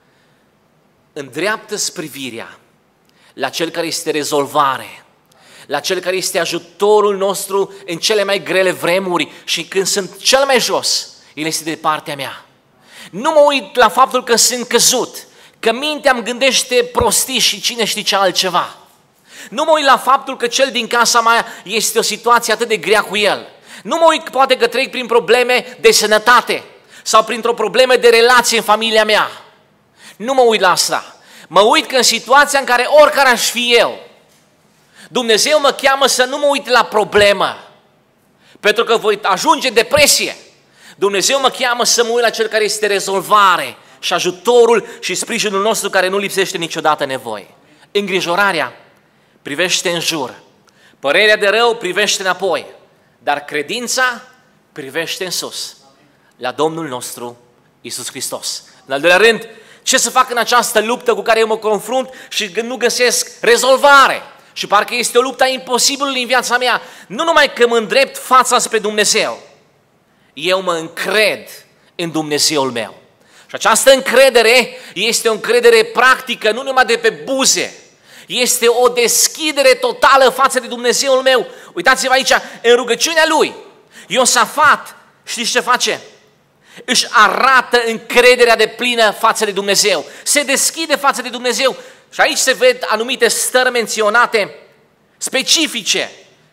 Îndreaptă-ți privirea la Cel care este rezolvare, la Cel care este ajutorul nostru în cele mai grele vremuri și când sunt cel mai jos, El este de partea mea. Nu mă uit la faptul că sunt căzut, că mintea îmi gândește prostii și cine știe ce altceva. Nu mă uit la faptul că cel din casa mea este o situație atât de grea cu el. Nu mă uit poate că trec prin probleme de sănătate sau printr-o problemă de relație în familia mea. Nu mă uit la asta. Mă uit că în situația în care oricare aș fi eu, Dumnezeu mă cheamă să nu mă uit la problemă, pentru că voi ajunge în depresie. Dumnezeu mă cheamă să mă uit la Cel care este rezolvare și ajutorul și sprijinul nostru care nu lipsește niciodată nevoie. Îngrijorarea privește în jur, părerea de rău privește înapoi, dar credința privește în sus, la Domnul nostru Iisus Hristos. În al doilea rând, ce să fac în această luptă cu care eu mă confrunt și nu găsesc rezolvare? Și parcă este o luptă imposibilă în viața mea. Nu numai că mă îndrept fața spre Dumnezeu, eu mă încred în Dumnezeul meu. Și această încredere este o încredere practică, nu numai de pe buze. Este o deschidere totală față de Dumnezeul meu. Uitați-vă aici, în rugăciunea lui, Iosafat, știți ce face? Își arată încrederea de plină față de Dumnezeu. Se deschide față de Dumnezeu. Și aici se ved anumite stări menționate specifice.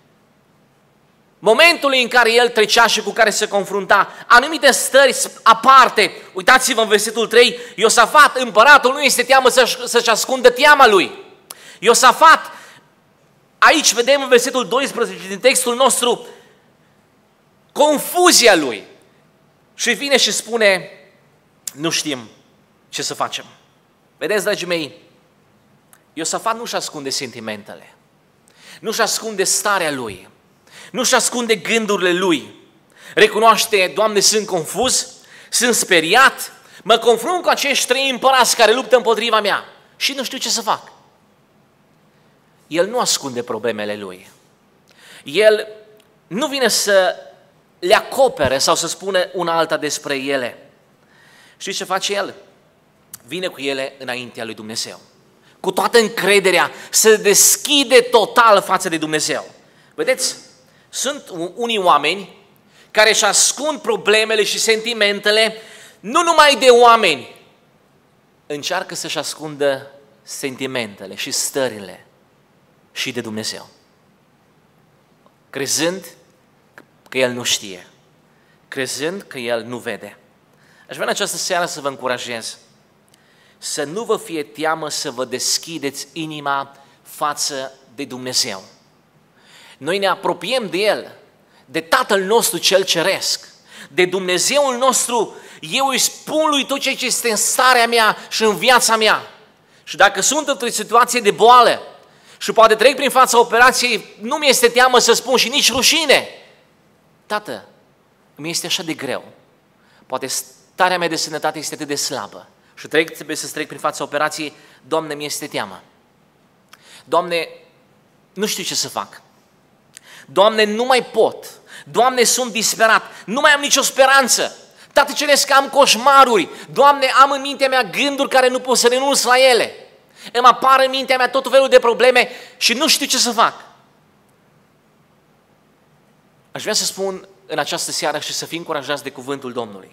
Momentul în care el trecea și cu care se confrunta, anumite stări aparte. Uitați-vă în versetul trei, Iosafat, împăratul, nu este teamă să-și, să-și ascundă teama lui. Iosafat, aici vedem în versetul doisprezece din textul nostru, confuzia lui. Și vine și spune, nu știm ce să facem. Vedeți, dragii mei, Iosafat nu-și ascunde sentimentele, nu-și ascunde starea lui, nu-și ascunde gândurile lui. Recunoaște, Doamne, sunt confuz, sunt speriat, mă confrunt cu acești trei împărați care luptă împotriva mea și nu știu ce să fac. El nu ascunde problemele lui. El nu vine să le acopere sau să spună una alta despre ele. Știți ce face el? Vine cu ele înaintea lui Dumnezeu. Cu toată încrederea, se deschide total față de Dumnezeu. Vedeți? Sunt unii oameni care își ascund problemele și sentimentele nu numai de oameni. Încearcă să-și ascundă sentimentele și stările și de Dumnezeu. Crezând că El nu știe, crezând că El nu vede. Aș vrea în această seară să vă încurajez să nu vă fie teamă să vă deschideți inima față de Dumnezeu. Noi ne apropiem de El, de Tatăl nostru cel ceresc, de Dumnezeul nostru. Eu îi spun lui tot ceea ce este în starea mea și în viața mea. Și dacă sunt într-o situație de boală și poate trec prin fața operației, nu mi este teamă să spun și nici rușine. Tată, mi este așa de greu. Poate starea mea de sănătate este atât de slabă și trec, trebuie să trec prin fața operației. Doamne, mi este teamă. Doamne, nu știu ce să fac. Doamne, nu mai pot. Doamne, sunt disperat. Nu mai am nicio speranță. Tată Ceresc, că am coșmaruri. Doamne, am în mintea mea gânduri care nu pot să renunț la ele. Îmi apar în mintea mea tot felul de probleme și nu știu ce să fac. Aș vrea să spun în această seară și să fim încurajați de cuvântul Domnului.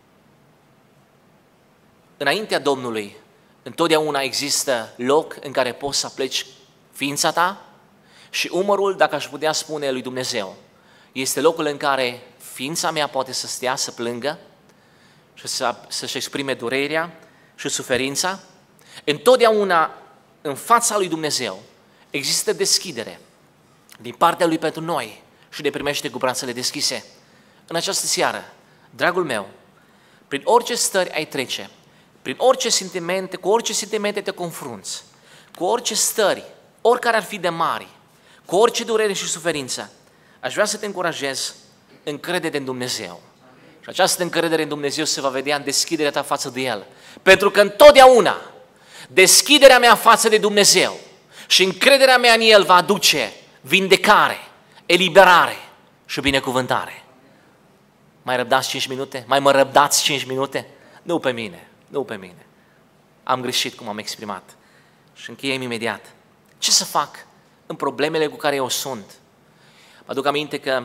Înaintea Domnului, întotdeauna există loc în care poți să apleci ființa ta și umărul, dacă aș putea spune, lui Dumnezeu. Este locul în care ființa mea poate să stea, să plângă și să, să-și exprime durerea și suferința. Întotdeauna în fața lui Dumnezeu există deschidere din partea Lui pentru noi și ne primește cu brațele deschise. În această seară, dragul meu, prin orice stări ai trece, prin orice sentimente, cu orice sentimente te confrunți, cu orice stări, oricare ar fi de mari, cu orice durere și suferință, aș vrea să te încurajez, încrede-te în Dumnezeu. Și această încredere în Dumnezeu se va vedea în deschiderea ta față de El. Pentru că întotdeauna deschiderea mea față de Dumnezeu și încrederea mea în El va aduce vindecare, eliberare și binecuvântare. Mai răbdați cinci minute? Mai mă răbdați cinci minute? Nu pe mine, nu pe mine. Am greșit cum am exprimat. Și încheiem imediat. Ce să fac în problemele cu care eu sunt? Mă aduc aminte că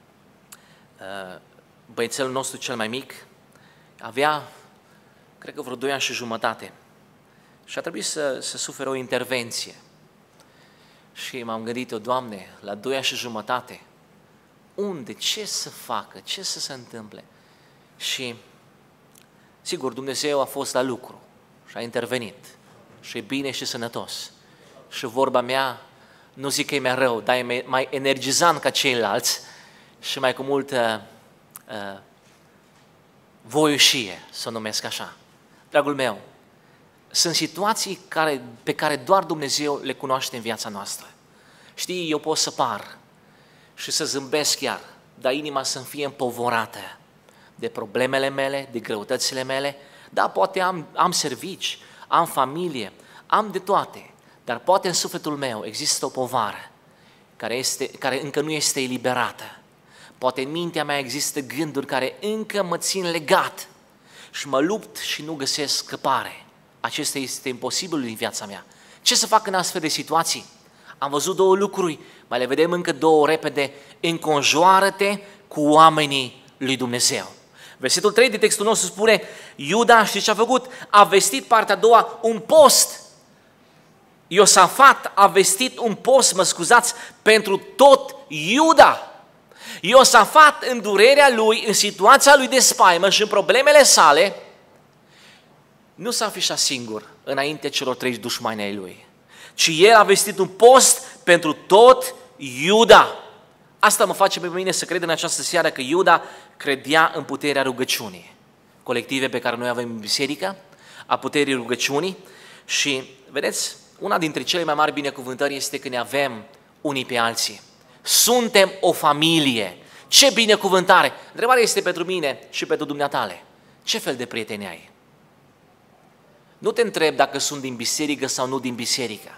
uh, băiețelul nostru cel mai mic avea, cred că vreo doi ani și jumătate și a trebuit să, să sufere o intervenție. Și m-am gândit eu, Doamne, la doi ani și jumătate, unde, ce să facă, ce să se întâmple? Și, sigur, Dumnezeu a fost la lucru și a intervenit și e bine și sănătos. Și vorba mea, nu zic că e mai rău, dar e mai energizant ca ceilalți și mai cu multă uh, voiușie, să o numesc așa. Dragul meu, sunt situații care, pe care doar Dumnezeu le cunoaște în viața noastră. Știi, eu pot să par și să zâmbesc chiar, dar inima să-mi fie împovorată de problemele mele, de greutățile mele. Da, poate am, am servici, am familie, am de toate, dar poate în sufletul meu există o povară care, este, care încă nu este eliberată. Poate în mintea mea există gânduri care încă mă țin legat și mă lupt și nu găsesc scăpare. Acesta este imposibil în viața mea. Ce să fac în astfel de situații? Am văzut două lucruri, mai le vedem încă două repede. Înconjoară-te cu oamenii lui Dumnezeu. Versetul trei de textul nostru spune, Iuda, știți ce a făcut? A vestit, partea a doua, un post. Iosafat a vestit un post, mă scuzați, pentru tot Iuda. Iosafat, în durerea lui, în situația lui de spaimă și în problemele sale, nu s-a afișat singur înainte celor trei dușmani ai lui, ci el a vestit un post pentru tot Iuda. Asta mă face pe mine să cred în această seară că Iuda credea în puterea rugăciunii colective pe care noi avem în biserică, a puterii rugăciunii. Și, vedeți, una dintre cele mai mari binecuvântări este că ne avem unii pe alții. Suntem o familie. Ce binecuvântare! Întrebarea este pentru mine și pentru dumneatale. Ce fel de prieteni ai? Nu te întreb dacă sunt din biserică sau nu din biserică.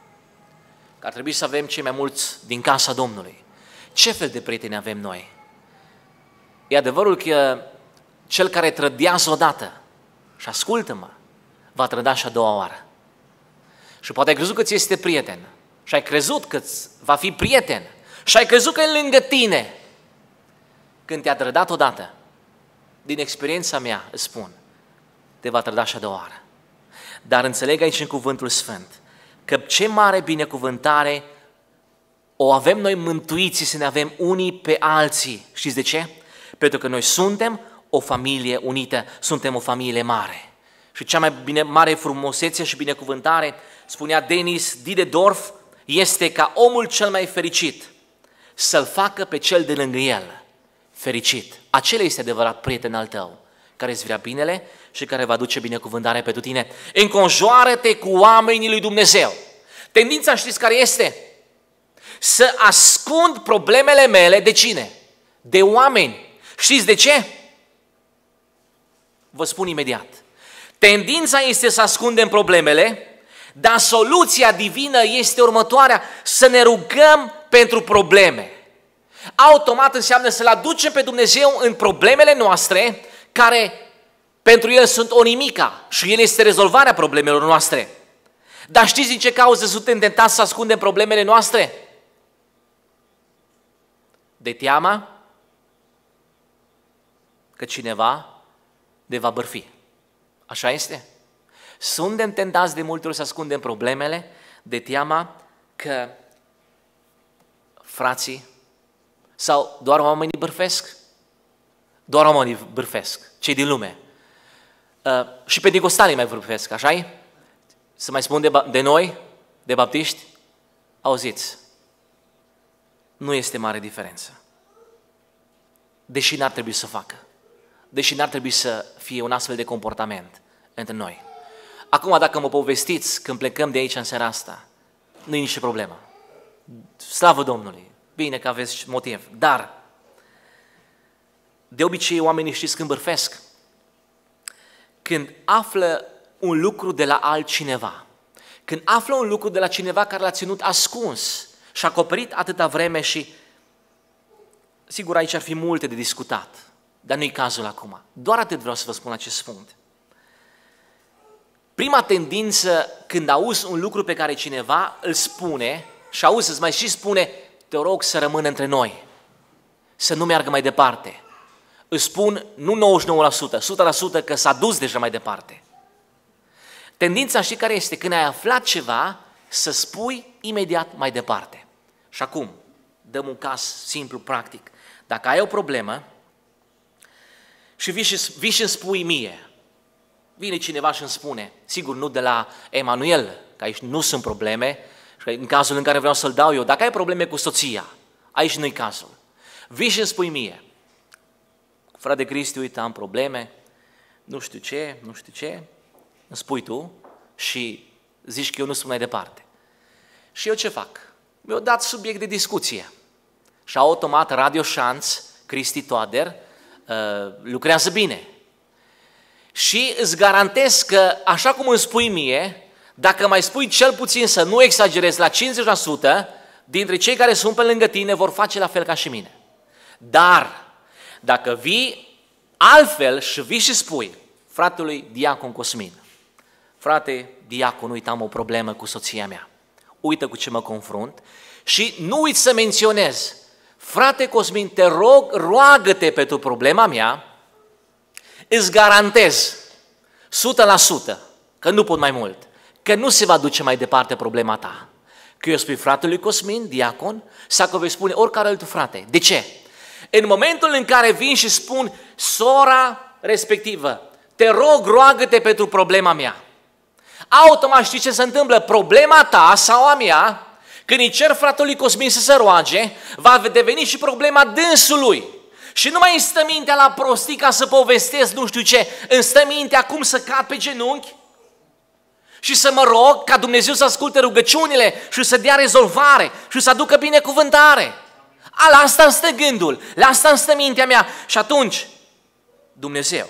Că ar trebui să avem cei mai mulți din casa Domnului. Ce fel de prieteni avem noi? E adevărul că cel care trădează odată și ascultă-mă, va trăda și a doua oară. Și poate ai crezut că ți este prieten și ai crezut că va fi prieten și ai crezut că e lângă tine. Când te-a trădat odată, din experiența mea îți spun, te va trăda și a doua oară. Dar înțeleg aici în Cuvântul Sfânt că ce mare binecuvântare o avem noi mântuiții să ne avem unii pe alții. Știți de ce? Pentru că noi suntem o familie unită, suntem o familie mare. Și cea mai bine, mare frumusețe și binecuvântare, spunea Denis Didendorf, este ca omul cel mai fericit să-l facă pe cel de lângă el fericit. Acela este adevărat prieten al tău, care îți vrea binele și care va duce binecuvântare pentru tine. Înconjoară-te cu oamenii lui Dumnezeu. Tendința, știți care este? Să ascund problemele mele de cine? De oameni. Știți de ce? Vă spun imediat. Tendința este să ascundem problemele, dar soluția divină este următoarea, să ne rugăm pentru probleme. Automat înseamnă să-L aducem pe Dumnezeu în problemele noastre, care pentru El sunt o nimica și El este rezolvarea problemelor noastre. Dar știți din ce cauză suntem tentați să ascundem problemele noastre? De teama că cineva ne va bârfi. Așa este? Suntem tentați de multe ori să ascundem problemele de teama că frații sau doar oamenii bârfesc? Doar oamenii bârfesc, cei din lume. Uh, și penticostalii mai bârfesc, așa-i? Să mai spun de, de noi, de baptiști? Auziți, nu este mare diferență. Deși n-ar trebui să facă. Deși n-ar trebui să fie un astfel de comportament între noi. Acum, dacă mă povestiți când plecăm de aici în seara asta, nu e nicio problemă. Slavă Domnului! Bine că aveți motiv. Dar, de obicei, oamenii știți când bârfesc. Când află un lucru de la altcineva, când află un lucru de la cineva care l-a ținut ascuns și a acoperit atâta vreme și, sigur, aici ar fi multe de discutat, dar nu-i cazul acum. Doar atât vreau să vă spun acest punct. Prima tendință când auzi un lucru pe care cineva îl spune și auzi să-ți mai și spune, te rog să rămână între noi, să nu meargă mai departe. Îți spun nu nouăzeci și nouă la sută, o sută la sută că s-a dus deja mai departe. Tendința, știi care este? Când ai aflat ceva, să spui imediat mai departe. Și acum, dăm un caz simplu, practic. Dacă ai o problemă și vii și, vii și îmi spui mie, vine cineva și îmi spune, sigur nu de la Emanuel, că aici nu sunt probleme, în cazul în care vreau să-l dau eu, dacă ai probleme cu soția, aici nu-i cazul. Vii și îmi spui mie, frate Cristi, uite, am probleme, nu știu ce, nu știu ce, îmi spui tu și zici că eu nu sunt mai departe. Și eu ce fac? Mi-au dat subiect de discuție. Și automat Radio Șanț, Cristi Toader, lucrează bine. Și îți garantez că, așa cum îmi spui mie, dacă mai spui cel puțin, să nu exagerezi, la cincizeci la sută dintre cei care sunt pe lângă tine vor face la fel ca și mine. Dar, dacă vii altfel și vii și spui fratelui Diacon Cosmin, frate Diacon, uite, am o problemă cu soția mea, uite cu ce mă confrunt și nu uiți să menționez, frate Cosmin, te rog, roagă-te pentru problema mea, îți garantez o sută la sută că nu pot mai mult, că nu se va duce mai departe problema ta. Că eu spui fratelui Cosmin, Diacon, sau că vei spune oricare altul frate. De ce? În momentul în care vin și spun sora respectivă, te rog, roagă-te pentru problema mea, automat știi ce se întâmplă? Problema ta sau a mea, când îi cer fratelui Cosmin să se roage, va deveni și problema dânsului. Și nu mai îmi stă mintea la prostii ca să povestesc nu știu ce, îmi stă mintea cum să cad pe genunchi și să mă rog ca Dumnezeu să asculte rugăciunile și să dea rezolvare și să aducă binecuvântare. A, la asta îmi stă gândul, la asta îmi stă mintea mea și atunci Dumnezeu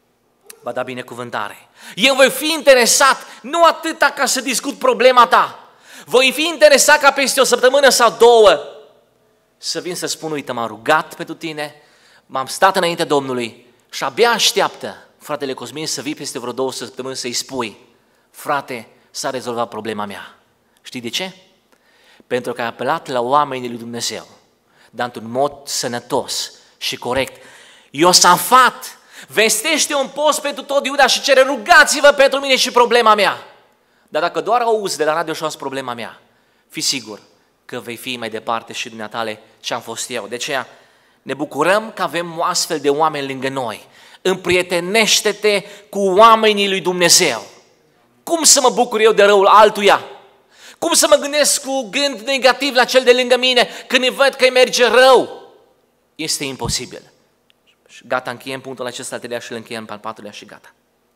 va da binecuvântare. Eu voi fi interesat nu atâta ca să discut problema ta, voi fi interesat ca peste o săptămână sau două să vin să spun, uite, m-am rugat pentru tine, m-am stat înainte Domnului și abia așteaptă fratele Cosmin să vii peste vreo două săptămâni să-i spui, frate, s-a rezolvat problema mea. Știi de ce? Pentru că ai apelat la oamenii lui Dumnezeu, dar într-un mod sănătos și corect. Iosafat vestește un post pentru tot Iuda și cere, rugați-vă pentru mine și problema mea. Dar dacă doar auzi de la Radio Șanț problema mea, fii sigur că vei fi mai departe și dumneatale ce am fost eu. De aceea ne bucurăm că avem astfel de oameni lângă noi. Împrietenește-te cu oamenii lui Dumnezeu. Cum să mă bucur eu de răul altuia? Cum să mă gândesc cu gând negativ la cel de lângă mine când îi văd că îi merge rău? Este imposibil. Gata, încheiem punctul acesta al treilea și îl încheiem pe al patrulea și gata.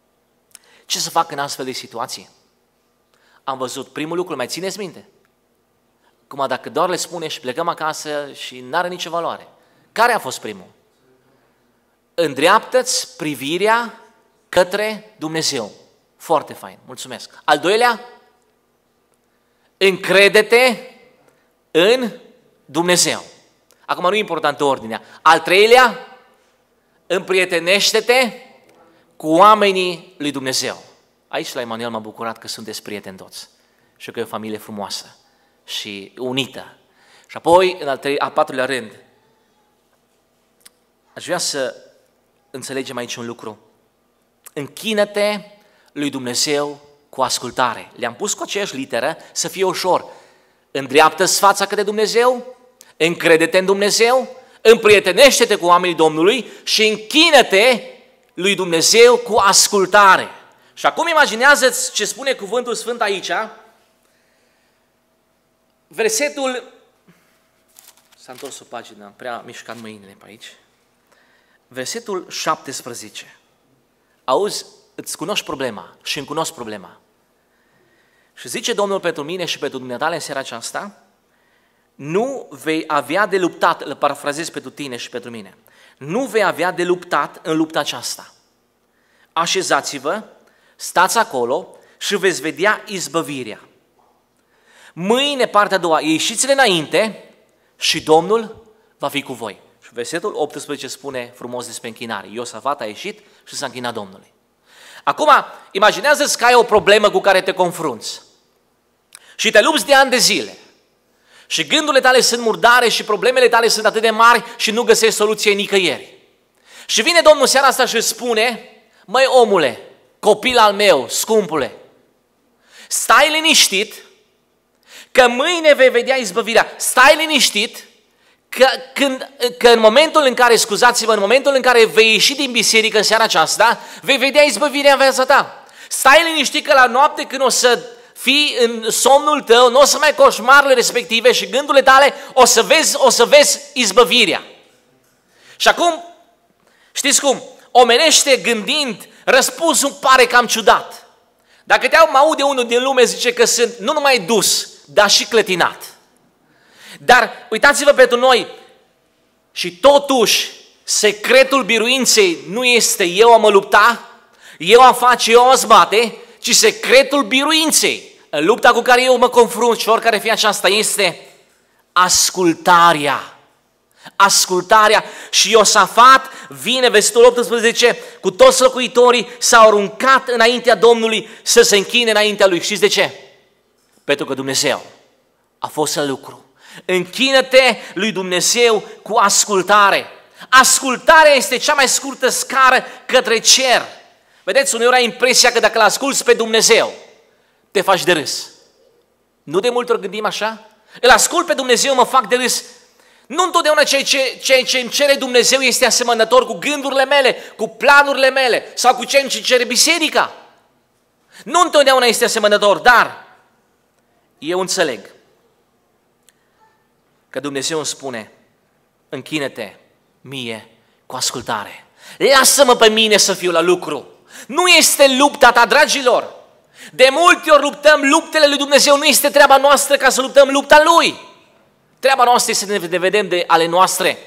Ce să fac în astfel de situații? Am văzut primul lucru, mai țineți minte? Cum dacă doar le spune și plecăm acasă și n-are nicio valoare. Care a fost primul? Îndreaptă-ți privirea către Dumnezeu. Foarte fain, mulțumesc. Al doilea? Încrede-te în Dumnezeu. Acum nu e importantă ordinea. Al treilea? Împrietenește-te cu oamenii lui Dumnezeu. Aici la Emanuel m-am bucurat că sunteți prieteni toți și că e o familie frumoasă și unită. Și apoi, în al, trei, al patrulea rând, aș vrea să înțelegem aici un lucru. Închină-te lui Dumnezeu cu ascultare. Le-am pus cu aceeași literă să fie ușor. Îndreaptă-ți fața către Dumnezeu, încrede-te în Dumnezeu, împrietenește-te cu oamenii Domnului și închină-te lui Dumnezeu cu ascultare. Și acum imaginează-ți ce spune Cuvântul Sfânt aici, versetul, s-a întors o pagină, am prea mișcat mâinile pe aici, versetul șaptesprezece. Auzi, îți cunoști problema și îmi cunosc problema. Și zice Domnul pentru mine și pentru dumneavoastră în seara aceasta, nu vei avea de luptat, îl parafrazez pentru tine și pentru mine, nu vei avea de luptat în lupta aceasta. Așezați-vă, stați acolo și veți vedea izbăvirea. Mâine, partea a doua, ieșiți-le înainte și Domnul va fi cu voi. Și versetul optsprezece spune frumos despre închinare. Iosafat a ieșit și s-a închinat Domnului. Acum, imaginează-ți că ai o problemă cu care te confrunți și te lupți de ani de zile și gândurile tale sunt murdare și problemele tale sunt atât de mari și nu găsești soluție nicăieri. Și vine Domnul seara asta și îți spune, măi omule, copil al meu, scumpule, stai liniștit că mâine vei vedea izbăvirea. Stai liniștit că, când, că în momentul în care, scuzați-vă, în momentul în care vei ieși din biserică în seara aceasta, vei vedea izbăvirea în viața ta. Stai liniștit că la noapte când o să fii în somnul tău, nu o să mai ai coșmarurile respective și gândurile tale, o să vezi, o să vezi izbăvirea. Și acum, știți cum, omenește gândind, răspunsul pare cam ciudat. Dacă te aude unul din lume, zice că sunt nu numai dus, dar și clătinat. Dar uitați-vă pentru noi, și totuși secretul biruinței nu este eu am mă lupta, eu am face, eu am zbate, ci secretul biruinței, în lupta cu care eu mă confrunt și oricare fie aceasta, este ascultarea. Ascultarea. Și Iosafat vine, versetul optsprezece, cu toți locuitorii s-au aruncat înaintea Domnului să se închine înaintea lui. Știți de ce? Pentru că Dumnezeu a fost în lucru. Închină-te lui Dumnezeu cu ascultare. Ascultarea este cea mai scurtă scară către cer. Vedeți, uneori ai impresia că dacă l-asculți pe Dumnezeu, te faci de râs. Nu de multe ori gândim așa? Îl ascult pe Dumnezeu, mă fac de râs. Nu întotdeauna ceea ce, ceea ce îmi cere Dumnezeu este asemănător cu gândurile mele, cu planurile mele sau cu ceea ce cere biserica. Nu întotdeauna este asemănător, dar eu înțeleg că Dumnezeu îmi spune, închină-te mie cu ascultare. Lasă-mă pe mine să fiu la lucru. Nu este lupta ta, dragilor. De multe ori luptăm luptele lui Dumnezeu, nu este treaba noastră ca să luptăm lupta Lui. Treaba noastră este să ne vedem de ale noastre.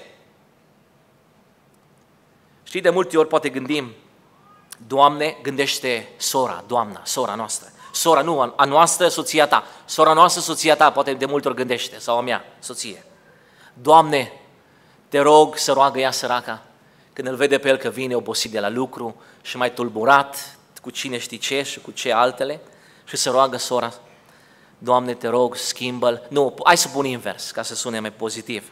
Știi, de multe ori poate gândim, Doamne, gândește sora, doamna, sora noastră. Sora, nu, a noastră, soția ta. Sora noastră, soția ta, poate de multe ori gândește, sau a mea, soție. Doamne, te rog să roagă ea săraca, când îl vede pe el că vine obosit de la lucru și mai tulburat cu cine știe ce și cu ce altele, și să roagă sora, Doamne, te rog, schimbă-l. Nu, hai să pun invers, ca să sune mai pozitiv.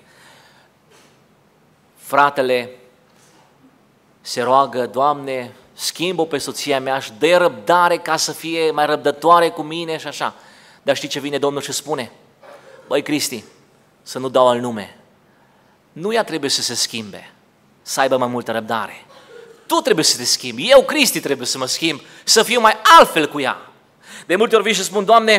Fratele se roagă, Doamne, schimbă-o pe soția mea și dă răbdare ca să fie mai răbdătoare cu mine și așa. Dar știi ce vine Domnul și spune? Băi, Cristi, să nu dau al nume. Nu ea trebuie să se schimbe, să aibă mai multă răbdare. Tu trebuie să te schimbi, eu, Cristi, trebuie să mă schimb, să fiu mai altfel cu ea. De multe ori vin și spun, Doamne,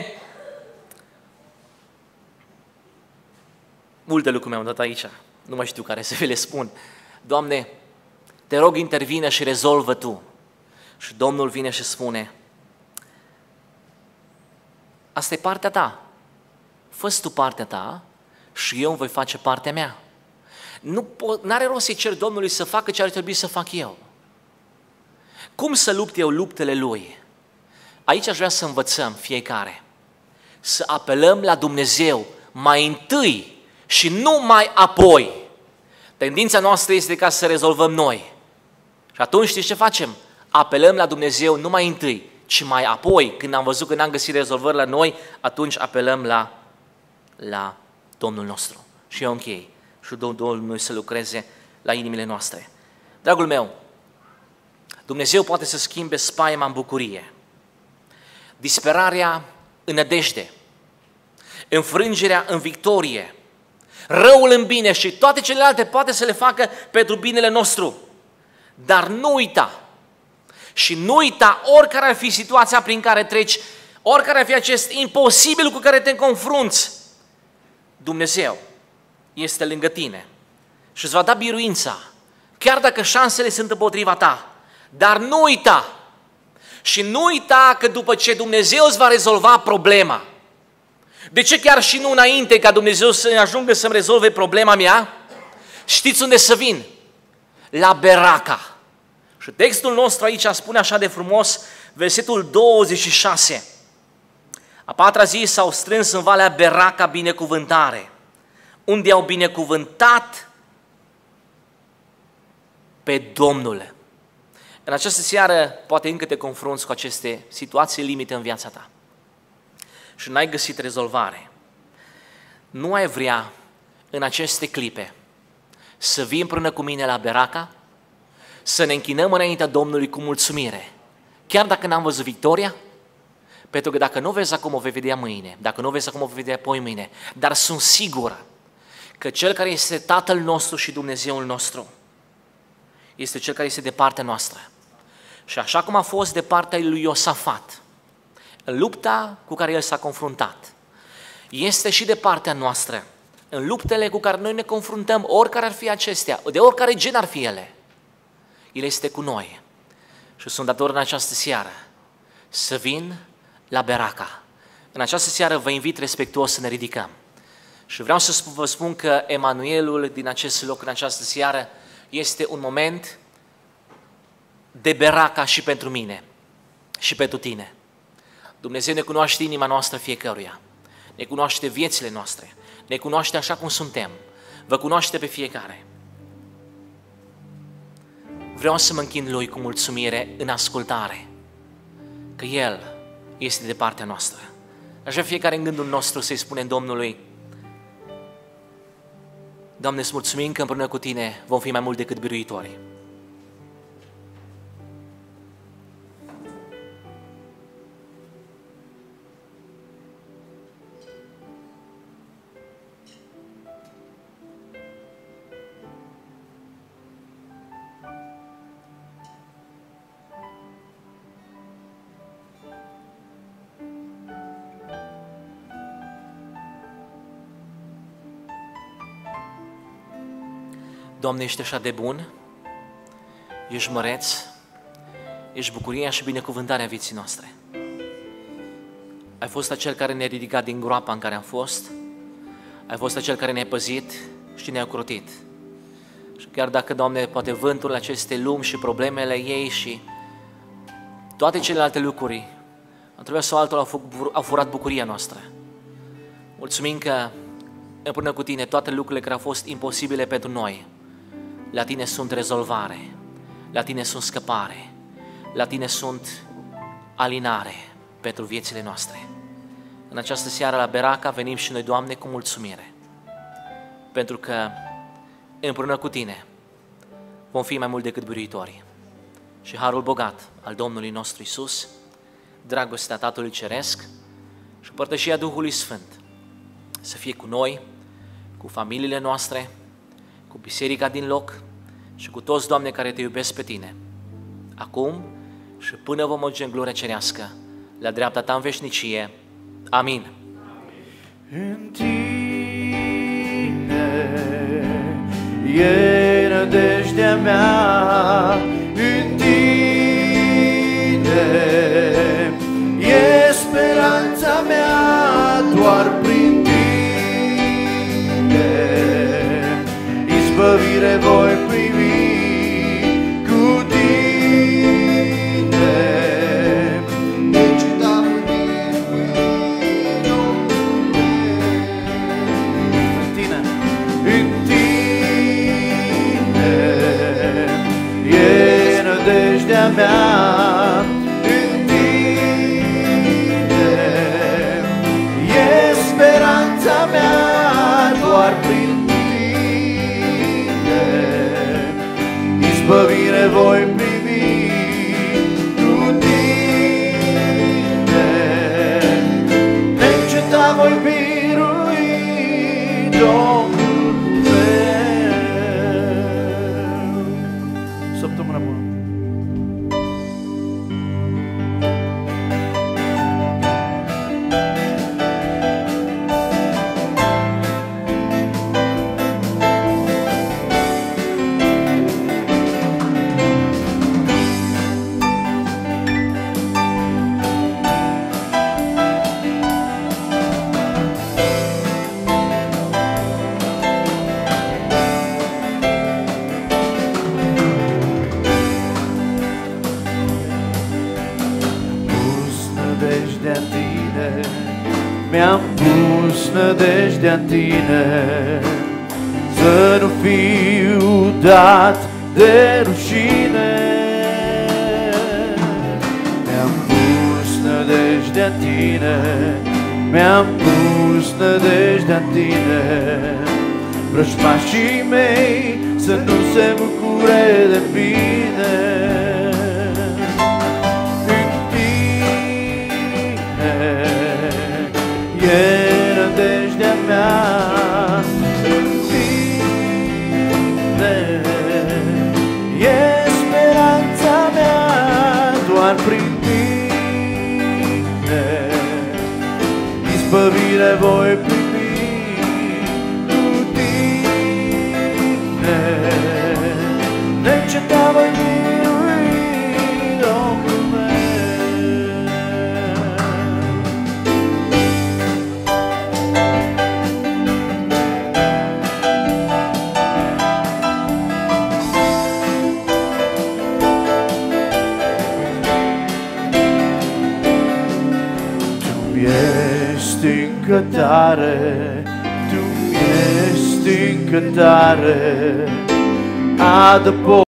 multe lucruri mi-au dat aici, nu mai știu care să vi le spun. Doamne, te rog, intervine și rezolvă Tu. Și Domnul vine și spune, asta e partea ta, fă-ți tu partea ta și eu voi face partea mea. Nu are rost să-i cer Domnului să facă ce ar trebui să fac eu. Cum să lupt eu luptele Lui? Aici aș vrea să învățăm fiecare, să apelăm la Dumnezeu mai întâi și nu mai apoi. Tendința noastră este ca să rezolvăm noi. Și atunci știți ce facem? Apelăm la Dumnezeu nu mai întâi, ci mai apoi. Când am văzut că n-am găsit rezolvări la noi, atunci apelăm la, la Domnul nostru. Și eu închei. Și Domnul noi să lucreze la inimile noastre. Dragul meu, Dumnezeu poate să schimbe spaima în bucurie, disperarea în nădejde, înfrângerea în victorie, răul în bine și toate celelalte poate să le facă pentru binele nostru. Dar nu uita și nu uita, oricare ar fi situația prin care treci, oricare ar fi acest imposibil cu care te confrunți, Dumnezeu este lângă tine și îți va da biruința, chiar dacă șansele sunt împotriva ta. Dar nu uita Și nu uita că după ce Dumnezeu îți va rezolva problema, de ce chiar și nu înainte ca Dumnezeu să ajungă să-mi rezolve problema mea? Știți unde să vin? La Beraca. Și textul nostru aici spune așa de frumos, versetul douăzeci și șase. A patra zi s-au strâns în Valea Beraca binecuvântare, unde au binecuvântat pe Domnul. În această seară poate încă te confrunți cu aceste situații limite în viața ta și n-ai găsit rezolvare. Nu ai vrea în aceste clipe să vii împreună cu mine la Beraca, să ne închinăm înaintea Domnului cu mulțumire, chiar dacă n-am văzut victoria? Pentru că dacă nu vezi acum, o vei vedea mâine, dacă nu vezi acum, o vei vedea apoi mâine, dar sunt sigur că Cel care este Tatăl nostru și Dumnezeul nostru este Cel care este de partea noastră. Și așa cum a fost de partea lui Iosafat, în lupta cu care el s-a confruntat, este și de partea noastră, în luptele cu care noi ne confruntăm, oricare ar fi acestea, de oricare gen ar fi ele, El este cu noi. Și sunt dator în această seară să vin la Beraca. În această seară vă invit respectuos să ne ridicăm. Și vreau să vă spun că Emanuelul din acest loc în această seară este un moment de Beraca și pentru mine și pentru tine. Dumnezeu ne cunoaște inima noastră fiecăruia, ne cunoaște viețile noastre, ne cunoaște așa cum suntem, vă cunoaște pe fiecare. Vreau să mă închin Lui cu mulțumire în ascultare, că El este de partea noastră. Aș vrea fiecare în gândul nostru să-i spunem Domnului: Doamne, îți mulțumim că împreună cu Tine vom fi mai mult decât biruitori. Doamne, ești așa de bun, ești măreț, ești bucuria și binecuvântarea vieții noastre. Ai fost acel care ne-a ridicat din groapa în care am fost, ai fost acel care ne-a păzit și ne-a ocrotit. Și chiar dacă, Doamne, poate vântul aceste lumi și problemele ei și toate celelalte lucruri, într-un sau altul au furat bucuria noastră. Mulțumim că împreună cu Tine toate lucrurile care au fost imposibile pentru noi, la Tine sunt rezolvare, la Tine sunt scăpare, la Tine sunt alinare pentru viețile noastre. În această seară la Beraca venim și noi, Doamne, cu mulțumire, pentru că împreună cu Tine vom fi mai mult decât biruitori. Și harul bogat al Domnului nostru Iisus, dragostea Tatălui Ceresc și părtășia Duhului Sfânt să fie cu noi, cu familiile noastre, cu biserica din loc și cu toți, Doamne, care Te iubesc pe Tine, acum și până vom merge în gloria cerească, la dreapta Ta în veșnicie. Amin. În Tine e nădejdea mea, în Tine e speranța mea, doar prin Tine izbăvire voi primi, cu Tine nici darul biruit, Domnule. În Tine, în Tine e nădejdea mea, în Tine e speranța mea, doar prin izbăvire voi primi, cu Tine neînceta voi birui, Domnul meu. Săptămâna bună! mi-am pus nădejdea în tine, să nu fiu dat de rușine. Mi-am pus nădejdea în tine, mi-am pus nădejdea în tine, vrăjmașii mei să nu se bucure de mine. În tine e nădejdea mea, în tine e speranța mea, doar prin tine izbăvire voi primi. Neceta voi birui, Domnul Tu-mi ești încă tare, Tu-mi ești încă tare, adăpost